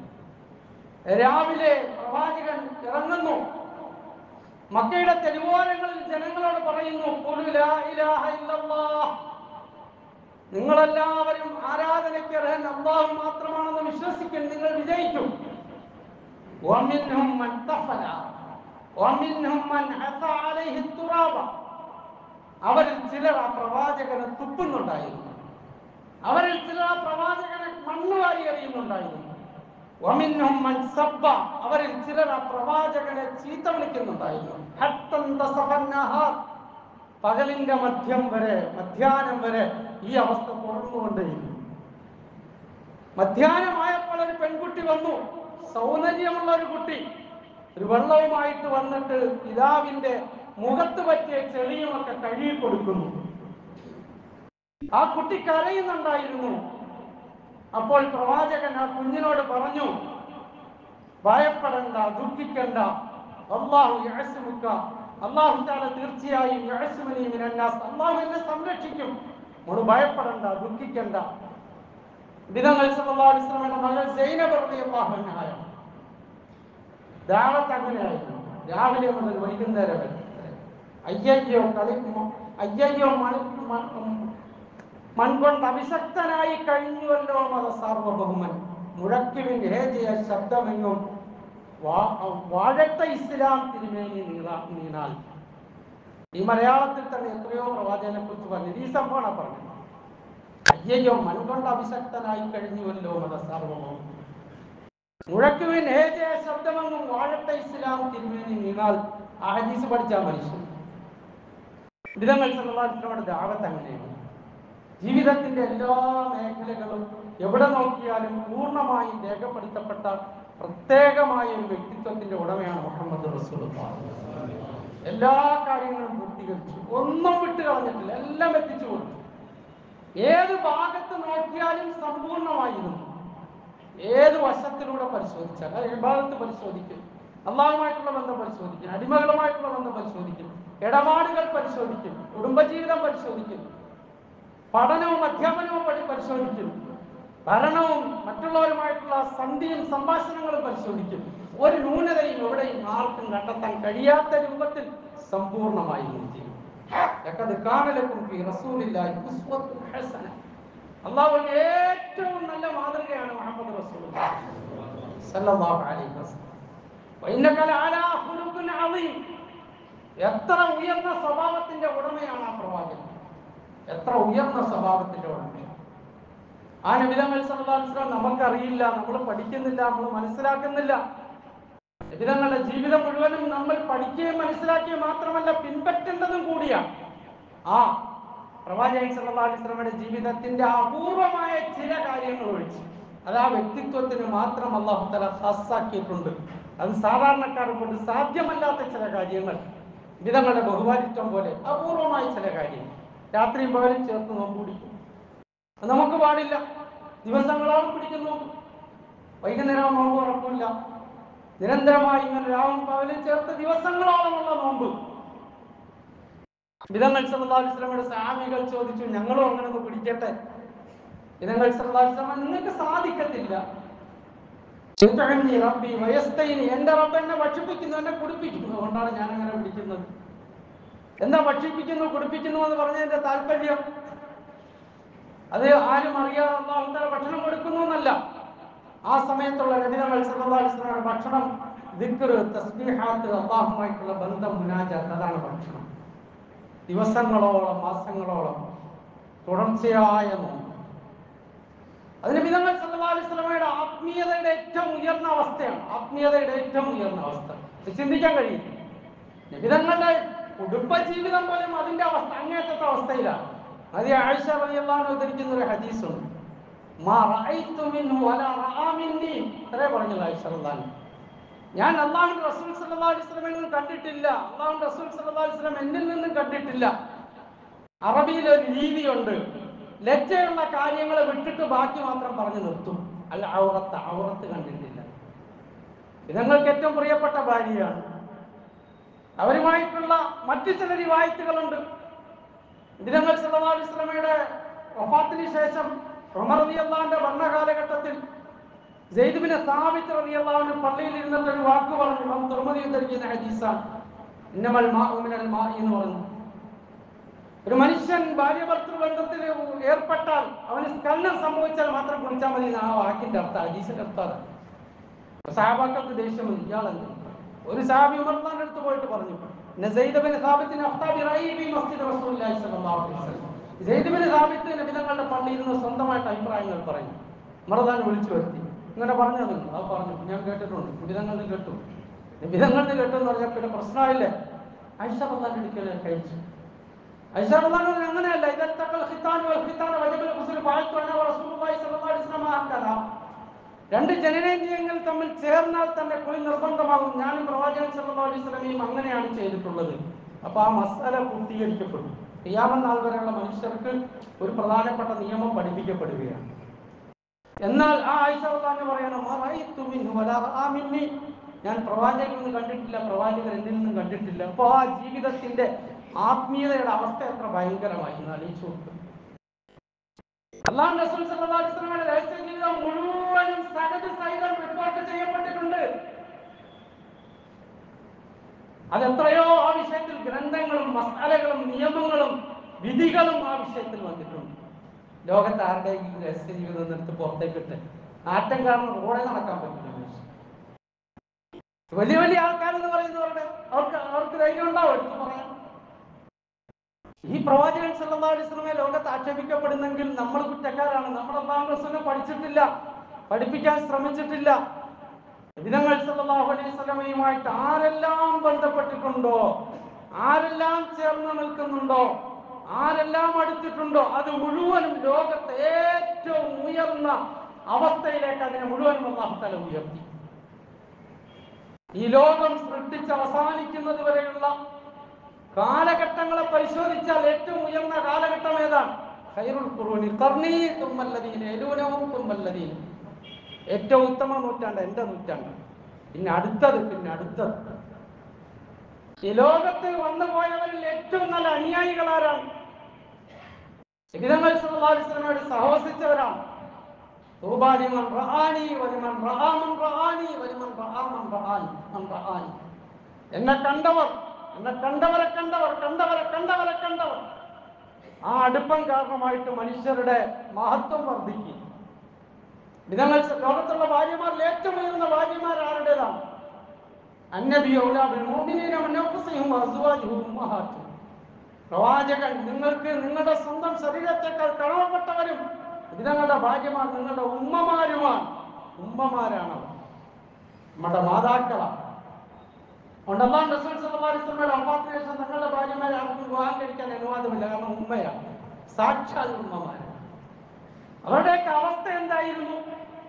രാവിലെ പ്രവാചകൻ ഇറങ്ങുന്നു, മക്കയുടെ തെരുവോരങ്ങളിൽ ജനങ്ങളോട് പറയുന്നു, ഖുലു ലാ ഇലാഹ ഇല്ലല്ലാഹ്, നിങ്ങളെല്ലാവരും ആരാധനയ്ക്ക് അർഹൻ അല്ലാഹു മാത്രമാണെന്ന് വിശ്വസിക്കും, നിങ്ങൾ വിജയിക്കും. വമിൻഹും മൻ തഫല വമിൻഹും മൻ ഹസ അലൈഹി തുറാബ, അവരിൽ ചിലർ ആ പ്രവാചകനെ തുപ്പുന്നുണ്ടായിരുന്നു, അവരിൽ ചിലർ ആ പ്രവാചകനെ മണ്ണ് വാരി എറിയുന്നുണ്ടായിരുന്നു. വമിൻഹും മൻ സബ്ബ, അവരിൽ ചിലർ ആ പ്രവാചകനെ ചീത്ത വിളിക്കുന്നുണ്ടായിരുന്നു. ഹത്തൻ തസഫൻ നഹാർ, പകലിന്റെ മധ്യം വരെ, മധ്യാഹ്നം വരെ ഈ അവസ്ഥ തുടർന്നുകൊണ്ടേയിരുന്നു. മധ്യാഹ്നമായപ്പോൾ ഒരു പെൺകുട്ടി വന്നു, സൗന്ദര്യമുള്ള ഒരു കുട്ടി, ഒരു വെള്ളവുമായിട്ട് വന്നിട്ട് പിതാവിന്റെ മുഖത്ത് പറ്റിയ ചെളിയുമൊക്കെ കഴുകി കൊടുക്കുന്നു. ആ കുട്ടി കരയുന്നുണ്ടായിരുന്നു. അപ്പോൾ പ്രവാചകൻ ആ കുഞ്ഞിനോട് പറഞ്ഞു, ഭയപ്പെടണ്ട, ദുഃഖിക്കണ്ട, അല്ലാഹു യഅ്സിമുക, അല്ലാഹു തആല തീർച്ചയായും യഅ്സിമുനി മിനന്നാസ്, അല്ലാഹു എന്നെ സംരക്ഷിക്കും, മോള് ഭയപ്പെടണ്ട, ദുഃഖിക്കണ്ട. നബി സല്ലല്ലാഹു അലൈഹി വസല്ലമയുടെ മകൾ സൈനബ റളിയല്ലാഹു അൻഹ ദാവത്ത് അങ്ങനെയായിരുന്നു. രാവിലെ മുതൽ വൈകുന്നേരം വരെ അയ്യയ്യോ കളി അയ്യയ്യോ മൺകൊണ്ട് അഭിഷക്തനായി കഴിഞ്ഞുവല്ലോ മത സാർവഭൗമൻ, മുഴക്കിവിൻ ഹേജയ ശബ്ദമെങ്ങും വാഴട്ട ഇസ്ലാം തിരുമേനി നീണാൽ. ഈ മലയാളത്തിൽ തന്നെ എത്രയോ പ്രവാചകനെ കുറിച്ച് പറഞ്ഞു. ഈ സംഭവമാണ് പറഞ്ഞത്. അയ്യയ്യോ മൺകൊണ്ട് അഭിഷക്തനായി കഴിഞ്ഞുവല്ലോ മത സാർവഭൗമൻ, മുഴക്കുവിൻ ഹേജയ ശബ്ദമെങ്ങും വാഴട്ട ഇസ്ലാം തിരുമേനി നീണാൽ. ആ ഹദീസ് പഠിച്ച മനുഷ്യൻ നബി സല്ലല്ലാഹു അലൈഹി വസല്ലമയുടെ ദഅവത്ത് അങ്ങനെയാണ്. ജീവിതത്തിന്റെ എല്ലാ മേഖലകളും എവിടെ നോക്കിയാലും പൂർണ്ണമായും രേഖപ്പെടുത്തപ്പെട്ട പ്രത്യേകമായ ഒരു വ്യക്തിത്വത്തിന്റെ ഉടമയാണ് മുഹമ്മദ് റസൂലുള്ളാഹി. എല്ലാ കാര്യങ്ങളും പൂർത്തീകരിച്ചു, ഒന്നും വിട്ടു കളഞ്ഞിട്ടില്ല, എല്ലാം എത്തിച്ചു കൊടുത്തു. ഏത് ഭാഗത്ത് നോക്കിയാലും സമ്പൂർണ്ണമായിരുന്നു. ഏത് വശത്തിലൂടെ പരിശോധിച്ചാൽ, ഇബാദത്ത് പരിശോധിക്കും, അല്ലാഹുമായിട്ടുള്ള ബന്ധം പരിശോധിക്കും, അടിമകളുമായിട്ടുള്ള ബന്ധം പരിശോധിക്കും, ഇടപാടുകൾ പരിശോധിക്കും, കുടുംബജീവിതം പരിശോധിക്കും, പഠനവും അധ്യാപനവും വഴി പരിശോധിക്കും, ഭരണവും മറ്റുള്ളവരുമായിട്ടുള്ള സന്ധിയും സംഭാഷണങ്ങളും പരിശോധിക്കും. ഒരു ന്യൂനതയും എവിടെയും ആർക്കും കണ്ടെത്താൻ കഴിയാത്ത രൂപത്തിൽ സമ്പൂർണമായി ചെയ്യും. അല്ലാഹുവിന്റെ ഏറ്റവും നല്ല മാതൃകയാണ് മുഹമ്മദ് റസൂലുള്ളാഹി സ്വല്ലല്ലാഹു അലൈഹി വസല്ലം. വഇന്നക ലഅലാ ഖുലുഖിൻ അളീം, എത്ര ഉയർന്ന സ്വഭാവത്തിന്റെ ഉടമയാണ് ആ പ്രവാചകൻ, എത്ര ഉയർന്ന സ്വഭാവത്തിന്റെ ഉടമയാണ് ആ നബി സല്ലല്ലാഹു അലൈഹി വസല്ലം. നമുക്കറിയില്ല, നമ്മൾ പഠിക്കുന്നില്ല, നമ്മൾ മനസ്സിലാക്കുന്നില്ല. നബിതങ്ങളുടെ ജീവിതം മുഴുവനും നമ്മൾ പഠിക്കുകയും മനസ്സിലാക്കുകയും മാത്രമല്ല പിൻപറ്റേണ്ടതും കൂടിയാണ്. ആ പ്രവാചകൻ സല്ലല്ലാഹു അലൈഹി വസല്ലമയുടെ ജീവിതത്തിന്റെ അപൂർവമായ ചില കാര്യങ്ങൾ ഒഴിച്ച്, അത് ആ വ്യക്തിത്വത്തിന് മാത്രം അല്ലാഹു തആല ഖാസ്സാക്കിയിട്ടുണ്ട്. അത് സാധാരണക്കാരെ കൊണ്ട് സാധ്യമല്ലാത്ത ചില കാര്യങ്ങൾ, വിധങ്ങളുടെ ബഹുമാനിത്വം പോലെ അപൂർവമായ ചില കാര്യങ്ങൾ രാത്രിയും പകലും ചേർത്ത് നോമ്പ് പിടിക്കും. അത് നമുക്ക് പാടില്ല. ദിവസങ്ങളോളം പിടിക്കുന്നു, വൈകുന്നേരം നോമ്പ് ഉറപ്പില്ല. നിരന്തരമായി ഇങ്ങനെ രാവും പകലും ചേർത്ത് ദിവസങ്ങളോളമുള്ള നോമ്പ്. വിധങ്ങൾ സല്ലല്ലാഹു അലൈഹി വസല്ലമയുടെ സഹാബികൾ ചോദിച്ചു, ഞങ്ങളും അങ്ങനെ ഒന്ന് പിടിക്കട്ടെ. വിധങ്ങൾ സല്ലല്ലാഹു അലൈഹി വസല്ലം, നിങ്ങൾക്ക് സാധിക്കത്തില്ല. റബ്ബി വയസ്തൈനി, എന്റെ റബ്ബ് എന്നെ ഭക്ഷിപ്പിക്കുന്നു, എന്നെ കുടിപ്പിക്കുന്നു, അതുകൊണ്ടാണ് ഞാൻ അങ്ങനെ പിടിക്കുന്നത്. എന്താ ഭക്ഷിപ്പിക്കുന്നു കുടിപ്പിക്കുന്നു എന്ന് പറഞ്ഞതിന്റെ താല്പര്യം? അത് ആരും അറിയാതെ അല്ലാഹു തആല ഭക്ഷണം കൊടുക്കുന്നു എന്നല്ല. ആ സമയത്തുള്ള നബികൾ സല്ലല്ലാഹു അലൈഹി വസല്ലമയുടെ ഭക്ഷണം ദിക്ർ, തസ്ബീഹാത്ത്, അല്ലാഹുമായിട്ടുള്ള ബന്ധം, മുനാജാത്ത്, അതാണ് ഭക്ഷണം. ദിവസങ്ങളോളം മാസങ്ങളോളം തുടർച്ചയായ നോമ്പ്. അതിന് നബികൾ സല്ലല്ലാഹു അലൈഹി വസല്ലമയുടെ ആത്മീയതയുടെ ഏറ്റവും ഉയർന്ന അവസ്ഥയാണ്. ആത്മീയതയുടെ ഏറ്റവും ഉയർന്ന അവസ്ഥ ചിന്തിക്കാൻ കഴിയും. നബിതങ്ങളുടെ കുടുംബ ജീവിതം പോലും അതിന്റെ അവസ്ഥ, അങ്ങേറ്റത്തെ അവസ്ഥയിലാണ്. അത് ആയിഷ റളിയല്ലാഹു അൻഹ ഉദ്ധരിക്കുന്ന ഒരു ഹദീസുണ്ട്. മാ റഅയ്തു മിൻഹു വലാ റഅ മിന്നി, അത്രേ പറഞ്ഞത് ആയിഷ റളിയല്ലാഹു അൻഹ. ഞാൻ അല്ലാഹുവിന്റെ റസൂൽ സല്ലല്ലാഹു അലൈഹി വസല്ലമയിൽ കണ്ടിട്ടില്ല, അല്ലാഹുവിന്റെ റസൂൽ സല്ലല്ലാഹു അലൈഹി വസല്ലം എന്നിൽ നിന്നും കണ്ടിട്ടില്ല. അറബിയിൽ ഒരു രീതിയുണ്ട്, ലജ്ജയുള്ള കാര്യങ്ങൾ വിട്ടിട്ട് ബാക്കി മാത്രം പറഞ്ഞു നിർത്തും. അൽ ഔറത്ത്, ഔറത്ത് കണ്ടിട്ടില്ല. ഇതങ്ങൾക്ക് ഏറ്റവും പ്രിയപ്പെട്ട ഭാര്യയാണ്. അവരുമായിട്ടുള്ള മറ്റു ചില റിവായത്തുകളുണ്ട്. നബിതങ്ങൾ സല്ലല്ലാഹു അലൈഹി വസല്ലമയുടെ വഫാത്തിന് ശേഷം ഉമർ റളിയല്ലാഹു അൻഹുവിന്റെ ഭരണകാലഘട്ടത്തിൽ സെയ്ദ് ബിൻ സാബിത്ത് റളിയല്ലാഹു അൻഹു പള്ളിയിൽ ഇരുന്നിട്ട് ഒരു വാക്ക് പറഞ്ഞു. ഇമാം തുർമുദി ഉദ്ധരിക്കുന്ന ഹദീസാണ്. ഇന്നമൽ മാഉ മിനൽ മാഇ എന്ന് പറഞ്ഞു. ഒരു മനുഷ്യൻ ഭാര്യ ഭർത്തൃ ബന്ധത്തിൽ ഏർപ്പെട്ടാൽ അവന് സ്ഖലനം സംഭവിച്ചാൽ മാത്രം കുളിച്ചാൽ മതി. ആ വാക്കിന്റെ അർത്ഥം, ഹദീസിന്റെ അർത്ഥം. സഹാബാക്കൾക്ക് ദേഷ്യം വന്നു. ഇയാളെന്ത്? ഒരു സഹാബി ഉമർ ഖാന്റെ അടുത്ത് പോയിട്ട് പറഞ്ഞു, സെയ്ദ് ബിൻ സാബിത്തിന് അഫ്താബി റഈബി മസ്ജിദ് റസൂലുള്ളാഹി സ്വല്ലല്ലാഹു അലൈഹി വസല്ലം. സെയ്ദ് ബിൻ സാബിത്ത് നബിതങ്ങളുടെ പള്ളിയിൽ നിന്ന് സ്വന്തമായിട്ട് അഭിപ്രായങ്ങൾ പറഞ്ഞു. ഉമർ ഖാൻ വിളിച്ചു വരുത്തി. ഇങ്ങനെ പറഞ്ഞത് അത് പറഞ്ഞു, ഞാൻ കേട്ടിട്ടുണ്ട്, നബിതങ്ങളിൽ കേട്ടു. നബിതങ്ങളിൽ കേട്ടു എന്ന് പറഞ്ഞാൽ പിന്നെ പ്രശ്നമായില്ലേ? ആയിഷ റളിയല്ലാഹു അൻഹ കഴിച്ചു. ആയിഷ റളിയല്ലാഹു അൻഹ അങ്ങനെയല്ല, ഇദൽ തഖൽ ഖിതാൻ വൽ ഖിതാൻ വജബൽ ഖുസ്ൽ ഫഅൽതു അന റസൂലുള്ളാഹി സ്വല്ലല്ലാഹു അലൈഹി വസല്ലം ഹക്കദാ. രണ്ട് ജനനേന്ദ്രിയങ്ങൾ തമ്മിൽ ചേർന്നാൽ തന്നെ കുളി നിർബന്ധമാകും. ഞാനും പ്രവാചകൻ സല്ലല്ലാഹു അലൈഹി വസല്ലമയും അങ്ങനെയാണ് ചെയ്തിട്ടുള്ളത്. അപ്പൊ ആ മസ്അല പൂർത്തീകരിക്കപ്പെടും. ഖിയാമത്ത് നാൾ വരെയുള്ള മനുഷ്യർക്ക് ഒരു പ്രധാനപ്പെട്ട നിയമം പഠിപ്പിക്കപ്പെടുകയാണ്. എന്നാൽ ആ ആയിഷ റളിയല്ലാഹു അൻഹ പറയണം, റഅയ്തു മിൻഹു വലാ റഅ മിന്നി, ഞാൻ പ്രവാചകനിൽ നിന്ന് കണ്ടിട്ടില്ല, പ്രവാചകൻ എന്നിൽ നിന്നും കണ്ടിട്ടില്ല. അപ്പൊ ആ ജീവിതത്തിന്റെ ആത്മീയതയുടെ അവസ്ഥ എത്ര ഭയങ്കരമായി എന്ന് ആലോചിച്ചു നോക്കുക. അല്ലാഹുവിന്റെ റസൂൽ സല്ലല്ലാഹു അലൈഹി വസല്ലമയുടെ രഹസ്യ ജീവിതം മുഴുവനും സനദ് സഹിതം റിപ്പോർട്ട് ചെയ്യപ്പെട്ടിട്ടുണ്ട്. അതെത്രയോ ആ വിഷയത്തിൽ ഗ്രന്ഥങ്ങളും മസാലകളും നിയമങ്ങളും വിധികളും ആ വിഷയത്തിൽ വന്നിട്ടുണ്ട്. ലോകത്ത് ആരുടെ ഈ രഹസ്യ ജീവിതം നിർത്തി പുറത്തേക്കിട്ട് ആറ്റം കാരണം റോഡെ നടക്കാൻ പറ്റില്ല. വലിയ വലിയ ആൾക്കാരെന്ന് പറയുന്നവരുടെ അവർക്ക് അവർക്ക് ധൈര്യം ഉണ്ടാവും എടുത്തു പറയാൻ. ഈ പ്രവാചകൻ സല്ലല്ലാഹു അലൈഹി വസല്ലമയെ ലോകത്ത് ആക്ഷേപിക്കപ്പെടുന്നെങ്കിൽ നമ്മൾ കുറ്റക്കാരാണ്. നമ്മൾ അല്ലാഹുവിന്റെ റസൂലിനെ പഠിച്ചിട്ടില്ല, പഠിപ്പിക്കാൻ ശ്രമിച്ചിട്ടില്ല. നബിതങ്ങൾ സല്ലല്ലാഹു അലൈഹി വസല്ലമയുമായിട്ട് ആരെല്ലാം ബന്ധപ്പെട്ടിട്ടുണ്ടോ, ആരെല്ലാം ചേർന്ന് നിൽക്കുന്നുണ്ടോ, ആരെല്ലാം അടുത്തിട്ടുണ്ടോ, അത് മുഴുവനും ലോകത്തെ ഏറ്റവും ഉയർന്ന അവസ്ഥയിലേക്ക് അതിനെ മുഴുവനും അല്ലാഹു തആല ഉയർത്തി. ഈ ലോകം സൃഷ്ടിച്ച് അവസാനിക്കുന്നത് വരെയുള്ള കാലഘട്ടങ്ങളെ പരിശോധിച്ചാൽ ഏറ്റവും ഉയർന്ന കാലഘട്ടം ഏതാണ്? ഖൈറുൽ ഖുറൂനി ഖർനി തുമ്മല്ലദീന യലൂനഹും തുമ്മല്ലദീന. ഏറ്റവും ഉത്തമ നൂറ്റാണ്ട് എന്റെ നൂറ്റാണ്ട്, പിന്നെ അടുത്തത്, പിന്നെ അടുത്തത്. ഈ ലോകത്ത് വന്നു പോയവരിൽ ഏറ്റവും നല്ല അനുയായികൾ ആരാണ്? നബിതങ്ങൾ സല്ലല്ലാഹു അലൈഹി വസല്ലമയോട് സഹവസിച്ചവരാണ്. തൂബാ ലിമൻ റആനി വലിമൻ റആ മൻ റആനി വലിമൻ റആ മൻ റആനി മൻ റആനി. എന്നെ കണ്ടവർ, എന്നെ കണ്ടവരെ കണ്ടവർ, കണ്ടവരെ കണ്ടവരെ കണ്ടവർ. ആ അടുപ്പം കാരണമായിട്ട് മനുഷ്യരുടെ മഹത്വം വർദ്ധിക്കും. നിങ്ങൾ ലോകത്തുള്ള ഭാര്യമാരിൽ ഏറ്റവും ഉയർന്ന ഭാര്യമാർ ആരുടേതാണ്? അന്നബിയു ഔലാ ബിൽ മുഅ്മിനീന മിൻ അൻഫുസിഹിം വഅസ്വാജുഹും ഉമ്മഹാത്തുഹും. പ്രവാചകൻ നിങ്ങൾക്ക് നിങ്ങളുടെ സ്വന്തം ശരീരത്തെക്കാൾ കഴിവപ്പെട്ടവരും നിങ്ങളുടെ ഭാര്യമാർ നിങ്ങളുടെ ഉമ്മമാരുമാണ്. ഉമ്മമാരാണ് നമ്മുടെ മാതാക്കളാണ്. അതുകൊണ്ട് അല്ലാഹുവിന്റെ റസൂൽ സല്ലല്ലാഹു അലൈഹി വസല്ലമയുടെ വഫാത്തിന് ശേഷം തങ്ങളുടെ ഭാര്യമാരെ ആർക്കും വിവാഹം കഴിക്കാൻ അനുവാദമില്ല. കാരണം ഉമ്മയാണ്, സാക്ഷാൽ ഉമ്മമാരാണ്. അവരുടെയൊക്കെ അവസ്ഥ എന്തായിരുന്നു?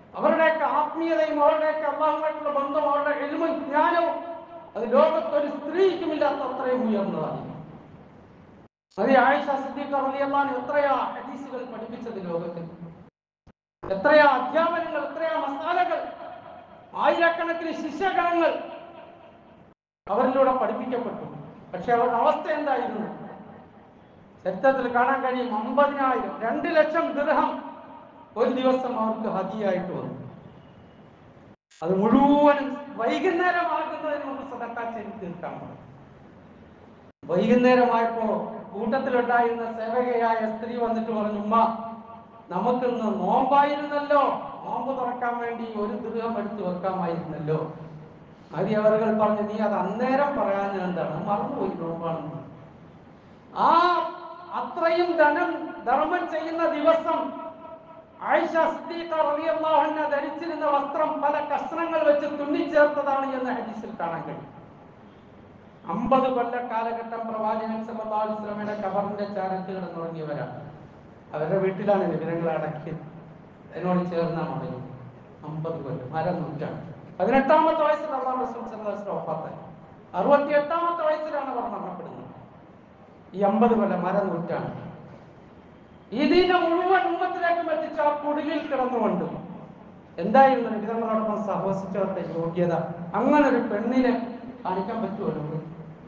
അവരുടെയൊക്കെ ആത്മീയതയും അവരുടെയൊക്കെ അള്ളാഹുമായിട്ടുള്ള ബന്ധവും അവരുടെ എളിമയും ജ്ഞാനവും അത് ലോകത്തൊരു സ്ത്രീക്കുമില്ലാത്ത അത്രയും ഉയർന്നതാണ്. അത് ആയിഷ സിദ്ദീഖ റളിയല്ലാഹു അൻഹ എത്രയാ ഹദീസുകൾ പഠിപ്പിച്ചത് ലോകത്തിൽ, എത്രയാ അധ്യാപനങ്ങൾ, എത്രയാ മസാലകൾ, ആയിരക്കണക്കിന് ശിഷ്യഗണങ്ങൾ അവരിലൂടെ പഠിപ്പിക്കപ്പെട്ടു. പക്ഷെ അവരുടെ അവസ്ഥ എന്തായിരുന്നു? ചരിത്രത്തിൽ കാണാൻ കഴിയും, അമ്പതിനായിരം രണ്ട് ലക്ഷം ദിർഹം ഒരു ദിവസം അവർക്ക് ഹദിയായിട്ട് വന്നു. അത് മുഴുവനും വൈകുന്നേരമാകുന്നതിന് മുമ്പ് സദഖ ചെയ്ത് തീർക്കാൻ പറഞ്ഞു. വൈകുന്നേരമായപ്പോ കൂട്ടത്തിലുണ്ടായിരുന്ന സേവകയായ സ്ത്രീ വന്നിട്ട് പറഞ്ഞു, ഉമ്മ നമുക്കിന്ന് നോമ്പായിരുന്നല്ലോ, നോമ്പ് തുറക്കാൻ വേണ്ടി ഒരു ദിർഹം എടുത്ത് വെക്കാമായിരുന്നല്ലോ. നബി അവറുകൾ പറഞ്ഞു, നീ അത് അന്നേരം പറയാൻ എന്താണ്, മറന്നുപോയി നോമ്പാണെന്ന്. ആ അത്രയും ധനം ധർമ്മം ചെയ്യുന്ന ദിവസം ആയിഷ സിദ്ദീഖ റളിയല്ലാഹു അൻഹ ധരിച്ചിരുന്ന വസ്ത്രം പല കഷ്ണങ്ങൾ വെച്ച് തുന്നിച്ചേർത്തതാണ് എന്ന് ഹദീസിൽ കാണാൻ കഴിയും. അമ്പത് കൊല്ല കാലഘട്ടം പ്രവാചകൻ സല്ലല്ലാഹു അലൈഹി വസല്ലമയുടെ ഖബറിന്റെ ചാരത്ത് കിടന്നുറങ്ങിയവരാണ്. അവരുടെ വീട്ടിലാണ് വിഗ്രഹങ്ങൾ അടക്കിയത്. അതിനോട് ചേർന്നാണ് അവിടെ അമ്പത് കൊല്ലം അര നൂറ്റാണ്ട്. പതിനെട്ടാമത്തെ വയസ്സിൽ അല്ലാഹു റസൂൽ സല്ലല്ലാഹു അലൈഹി വസല്ലം വഫാത്തായി. അറുപത്തി എട്ടാമത്തെ വയസ്സിലാണ് അവർ മരണപ്പെടുന്നത്. ഈ അമ്പത് കൊല്ലം അര നൂറ്റാണ്ട് ഇതിനെ മുഴുവൻ ഉമ്മത്തിലേക്കും എത്തിച്ച ആ കുടിലിൽ കിടന്നുകൊണ്ട് എന്തായിരുന്നു വിധങ്ങളോടൊപ്പം സഹവസിച്ചവരുടെ യോഗ്യത? അങ്ങനെ ഒരു പെണ്ണിനെ കാണിക്കാൻ പറ്റുമല്ലോ?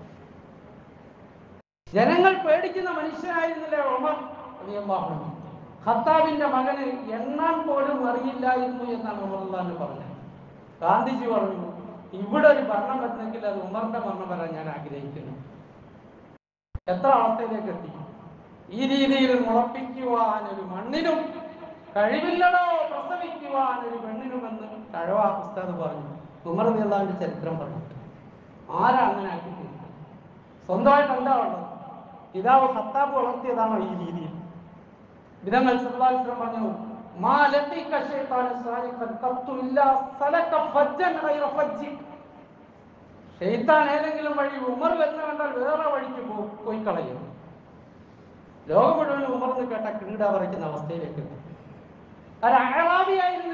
ജനങ്ങൾ പേടിക്കുന്ന മനുഷ്യനായിരുന്നില്ലേ ഉമർ റളിയല്ലാഹു അൻഹു? ഖത്താബിന്റെ മകന് എണ്ണാൻ പോലും അറിയില്ലായിരുന്നു എന്നാണ് ഉമർ റളിയല്ലാഹു പറഞ്ഞത്. ഗാന്ധിജി പറഞ്ഞു, ഇവിടെ ഒരു ഭരണം വരുന്നെങ്കിൽ അത് ഉമറിന്റെ ഭരണം വരാൻ ഞാൻ ആഗ്രഹിക്കുന്നു. എത്ര അവസ്ഥയിലേക്ക് എത്തി! ഈ രീതിയിൽ മുളപ്പിക്കുവാൻ ഒരു മണ്ണിനും കഴിവില്ലടോ, പ്രസവിക്കുവാൻ ഒരു പെണ്ണിനുമെന്ന് കഴിവാ ഉസ്താദ് പറഞ്ഞു. ഉമർ റളിയല്ലാഹുവിന്റെ ചരിത്രം പറഞ്ഞു. ആരാ അങ്ങനെ ആക്കി തീർത്തത്? സ്വന്തമായിട്ട് എന്താ ഉള്ളത്? പിതാവ് ഖത്താബ് വളർത്തിയതാണോ ഈ രീതിയിൽ? വിധങ്ങൾ സല്ലല്ലാഹു അലൈഹി വസല്ലം പറഞ്ഞു, മാ ലഖീക ശൈത്താനു സാലിഖൻ ഖത്തു ഇല്ലാ സലക ഫജ്ജൻ ഗൈറ ഫജ്ജി. ശൈത്താൻ ഏതെങ്കിലും വഴി ഉമർ വരുന്ന കണ്ടാൽ വേറെ വഴിക്ക് പോയി കളയും. ലോകം മുഴുവൻ ഉമർന്ന് കേട്ട ക്രീഡ വരയ്ക്കുന്ന അവസ്ഥയിലേക്ക് അറാബിയായിരുന്നു.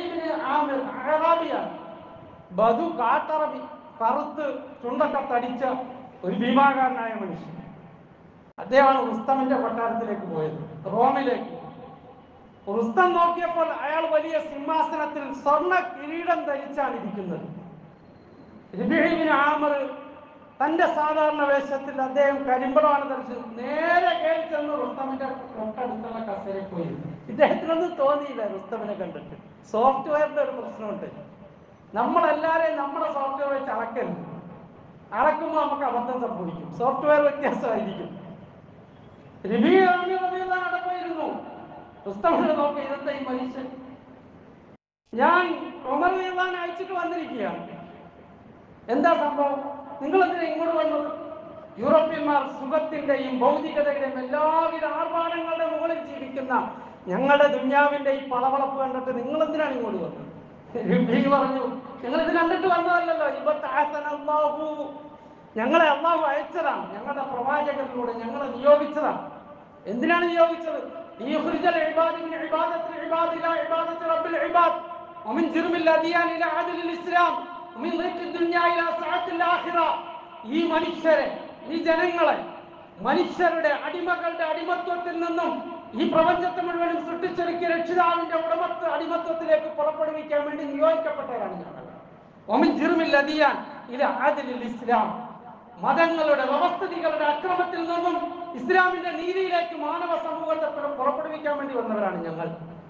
ബദു കാട്ടറബി, കറുത്ത് ചുണ്ടൊക്കെ തടിച്ച ഒരു ഭീമാകാരനായ മനുഷ്യൻ. അദ്ദേഹമാണ് റുസ്തമിന്റെ കൊട്ടാരത്തിലേക്ക് പോയത്, റോമിലേക്ക്. റുസ്തം നോക്കിയപ്പോൾ അയാൾ വലിയ സിംഹാസനത്തിൽ സ്വർണ്ണ കിരീടം ധരിച്ചാണ് ഇരിക്കുന്നത്. റബീഇബ്നു ആമിർ തന്റെ സാധാരണ വേഷത്തിൽ അദ്ദേഹം കരിമ്പടമാണ് ധരിച്ചത്. നേരെ കയറി ചെന്ന് റുസ്തമിന്റെ തൊട്ടടുത്തുള്ള കസേരയിൽ പോയി. ഇദ്ദേഹത്തിനൊന്നും തോന്നിയില്ല റുസ്തമിനെ കണ്ടിട്ട്. സോഫ്റ്റ്വെയറിന്റെ ഒരു പ്രശ്നമുണ്ട്. നമ്മളെല്ലാരെയും നമ്മുടെ സോഫ്റ്റ്വെയർ വെച്ച് അളക്കരുത്. അളക്കുമ്പോൾ നമുക്ക് അബദ്ധം സംഭവിക്കും. സോഫ്റ്റ്വെയർ വ്യത്യാസമായിരിക്കും. അവിടെ പോയിരുന്നു. റുസ്തമിനെ നോക്കി, ഇതെന്താ ഈ മനുഷ്യൻ? ഞാൻ ഉമർ റളിയല്ലാഹു അൻഹു അയച്ചിട്ട് വന്നിരിക്കുകയാണ്. എന്താ സംഭവം? നിങ്ങൾ എന്തിനാ ഇങ്ങോട്ട് വന്നത്? യൂറോപ്യന്മാർ സുഖത്തിന്റെയും ഭൗതികതയുടെയും എല്ലാവിധ ആർഭാടങ്ങളുടെ മുകളിൽ ജീവിക്കുന്ന ഞങ്ങളുടെ ദുനിയാവിന്റെ ഈ പളവളപ്പ് കണ്ടിട്ട് നിങ്ങൾ എന്തിനാണ് ഇങ്ങോട്ട് വന്നത്? പറഞ്ഞു, ഞങ്ങൾ ഇത് കണ്ടിട്ട് വന്നതല്ലല്ലോ. ഇബത്തഅസനല്ലാഹു, ഞങ്ങളെ അല്ലാഹു അയച്ചതാണ്, ഞങ്ങളുടെ പ്രവാചകരിലൂടെ ഞങ്ങളെ നിയോഗിച്ചതാണ്. എന്തിനാണ് നിയോഗിച്ചത്? ലിയുഖ്രിജൽ ഇബാദ മിൻ ഇബാദത്തിൽ ഇബാദി ഇലാ ഇബാദത്തി റബ്ബിൽ ഇബാദ് വമിൻ ജുർമിൽ അദിയാൻ ഇലാ അദ്ലിൽ ഇസ്ലാം വമിൻ ദിഖ്ഖിദ് ദുനിയ ഇലാ സഅത്തിൽ ആഖിറ. ഈ മനുഷ്യരെ, ഈ ജനങ്ങളെ മനുഷ്യരുടെ അടിമകളുടെ അടിമത്വത്തിൽ നിന്നും ഈ പ്രപഞ്ചത്തെ മുഴുവനും സൃഷ്ടിച്ചൊരുക്കിയ രക്ഷിതാവിന്റെ ഉടമത്വ അടിമത്വത്തിലേക്ക് പുറപ്പെടുവിക്കാൻ വേണ്ടി നിയോഗിക്കപ്പെട്ടവരാണ് ഞങ്ങൾ. വമിൻ ജുർമിൽ അദിയാൻ ഇലാ അദ്ലിൽ ഇസ്ലാം, മതങ്ങളുടെ വ്യവസ്ഥിതികളുടെ അക്രമത്തിൽ നിന്നും ഇസ്ലാമിന്റെ നീതിയിലേക്ക് മാനവ സമൂഹത്തെ പുറപ്പെടുവിക്കാൻ വേണ്ടി വന്നവരാണ് ഞങ്ങൾ.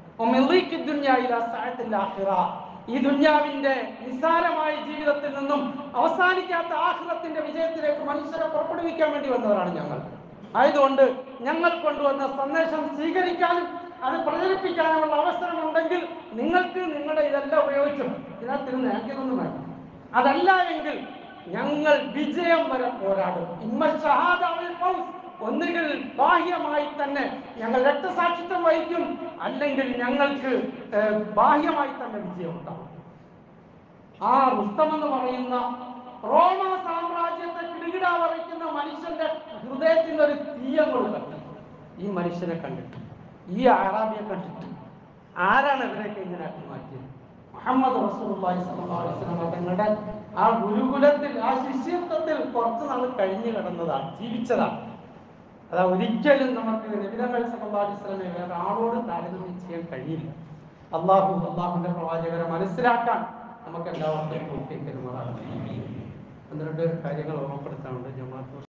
ഈ ദുനിയാവിന്റെ നിസ്സാരമായ ജീവിതത്തിൽ നിന്നും അവസാനിക്കാത്ത ആഖിറത്തിന്റെ വിജയത്തിലേക്ക് മനുഷ്യരെ പുറപ്പെടുവിക്കാൻ വേണ്ടി വന്നവരാണ് ഞങ്ങൾ. ആയതുകൊണ്ട് ഞങ്ങൾ കൊണ്ടുവന്ന സന്ദേശം സ്വീകരിക്കാനും അത് പ്രചരിപ്പിക്കാനുമുള്ള അവസരമുണ്ടെങ്കിൽ നിങ്ങൾക്ക് നിങ്ങളുടെ ഇതെല്ലാം ഉപയോഗിച്ചു ഇതിനകത്ത് നേക്കിയതൊന്നും വേണം. അതല്ല എങ്കിൽ ഞങ്ങൾ വിജയം വരെ പോരാടും. ഒന്നുകിൽ ബാഹ്യമായി തന്നെ ഞങ്ങൾ രക്തസാക്ഷിത്വം വഹിക്കും, അല്ലെങ്കിൽ ഞങ്ങൾക്ക് ബാഹ്യമായി തന്നെ വിജയം ഉണ്ടാവും. ആ റുസ്തം എന്ന് പറയുന്ന റോമ സാമ്രാജ്യത്തെ കിടുകിട വരയ്ക്കുന്ന മനുഷ്യന്റെ ഹൃദയത്തിൽ ഒരു തീയങ്ങോട് കത്തി. ഈ മനുഷ്യനെ കണ്ടിട്ട്, ഈ അറാബിയെ കണ്ടിട്ട് ആരാണ് ഇവരൊക്കെ ഇങ്ങനെ ആക്കി മാറ്റിയത്? മുഹമ്മദ് റസൂലുള്ളാഹി സ്വല്ലല്ലാഹു അലൈഹി വസല്ലം തങ്ങളുടെ ആ ഗുരുകുലത്തിൽ, ആ ശിഷ്യത്വത്തിൽ കുറച്ച് നാൾ കഴിഞ്ഞു കിടന്നതാണ്, ജീവിച്ചതാണ്. അതാ ഒരിക്കലും നമുക്ക് നബി തങ്ങൾ സല്ലല്ലാഹു അലൈഹി വസല്ലമയെ വേറെ ആളോട് താരതമ്യം ചെയ്യാൻ കഴിയില്ല. അള്ളാഹു അള്ളാഹുവിന്റെ പ്രവാചകരെ മനസ്സിലാക്കാൻ നമുക്ക് എല്ലാവർക്കും തൗഫീഖ് തരുമാറാകട്ടെ. പന്ത്രണ്ട് കാര്യങ്ങൾ ഓർമ്മപ്പെടുത്താനുണ്ട്. ജമാഅത്ത്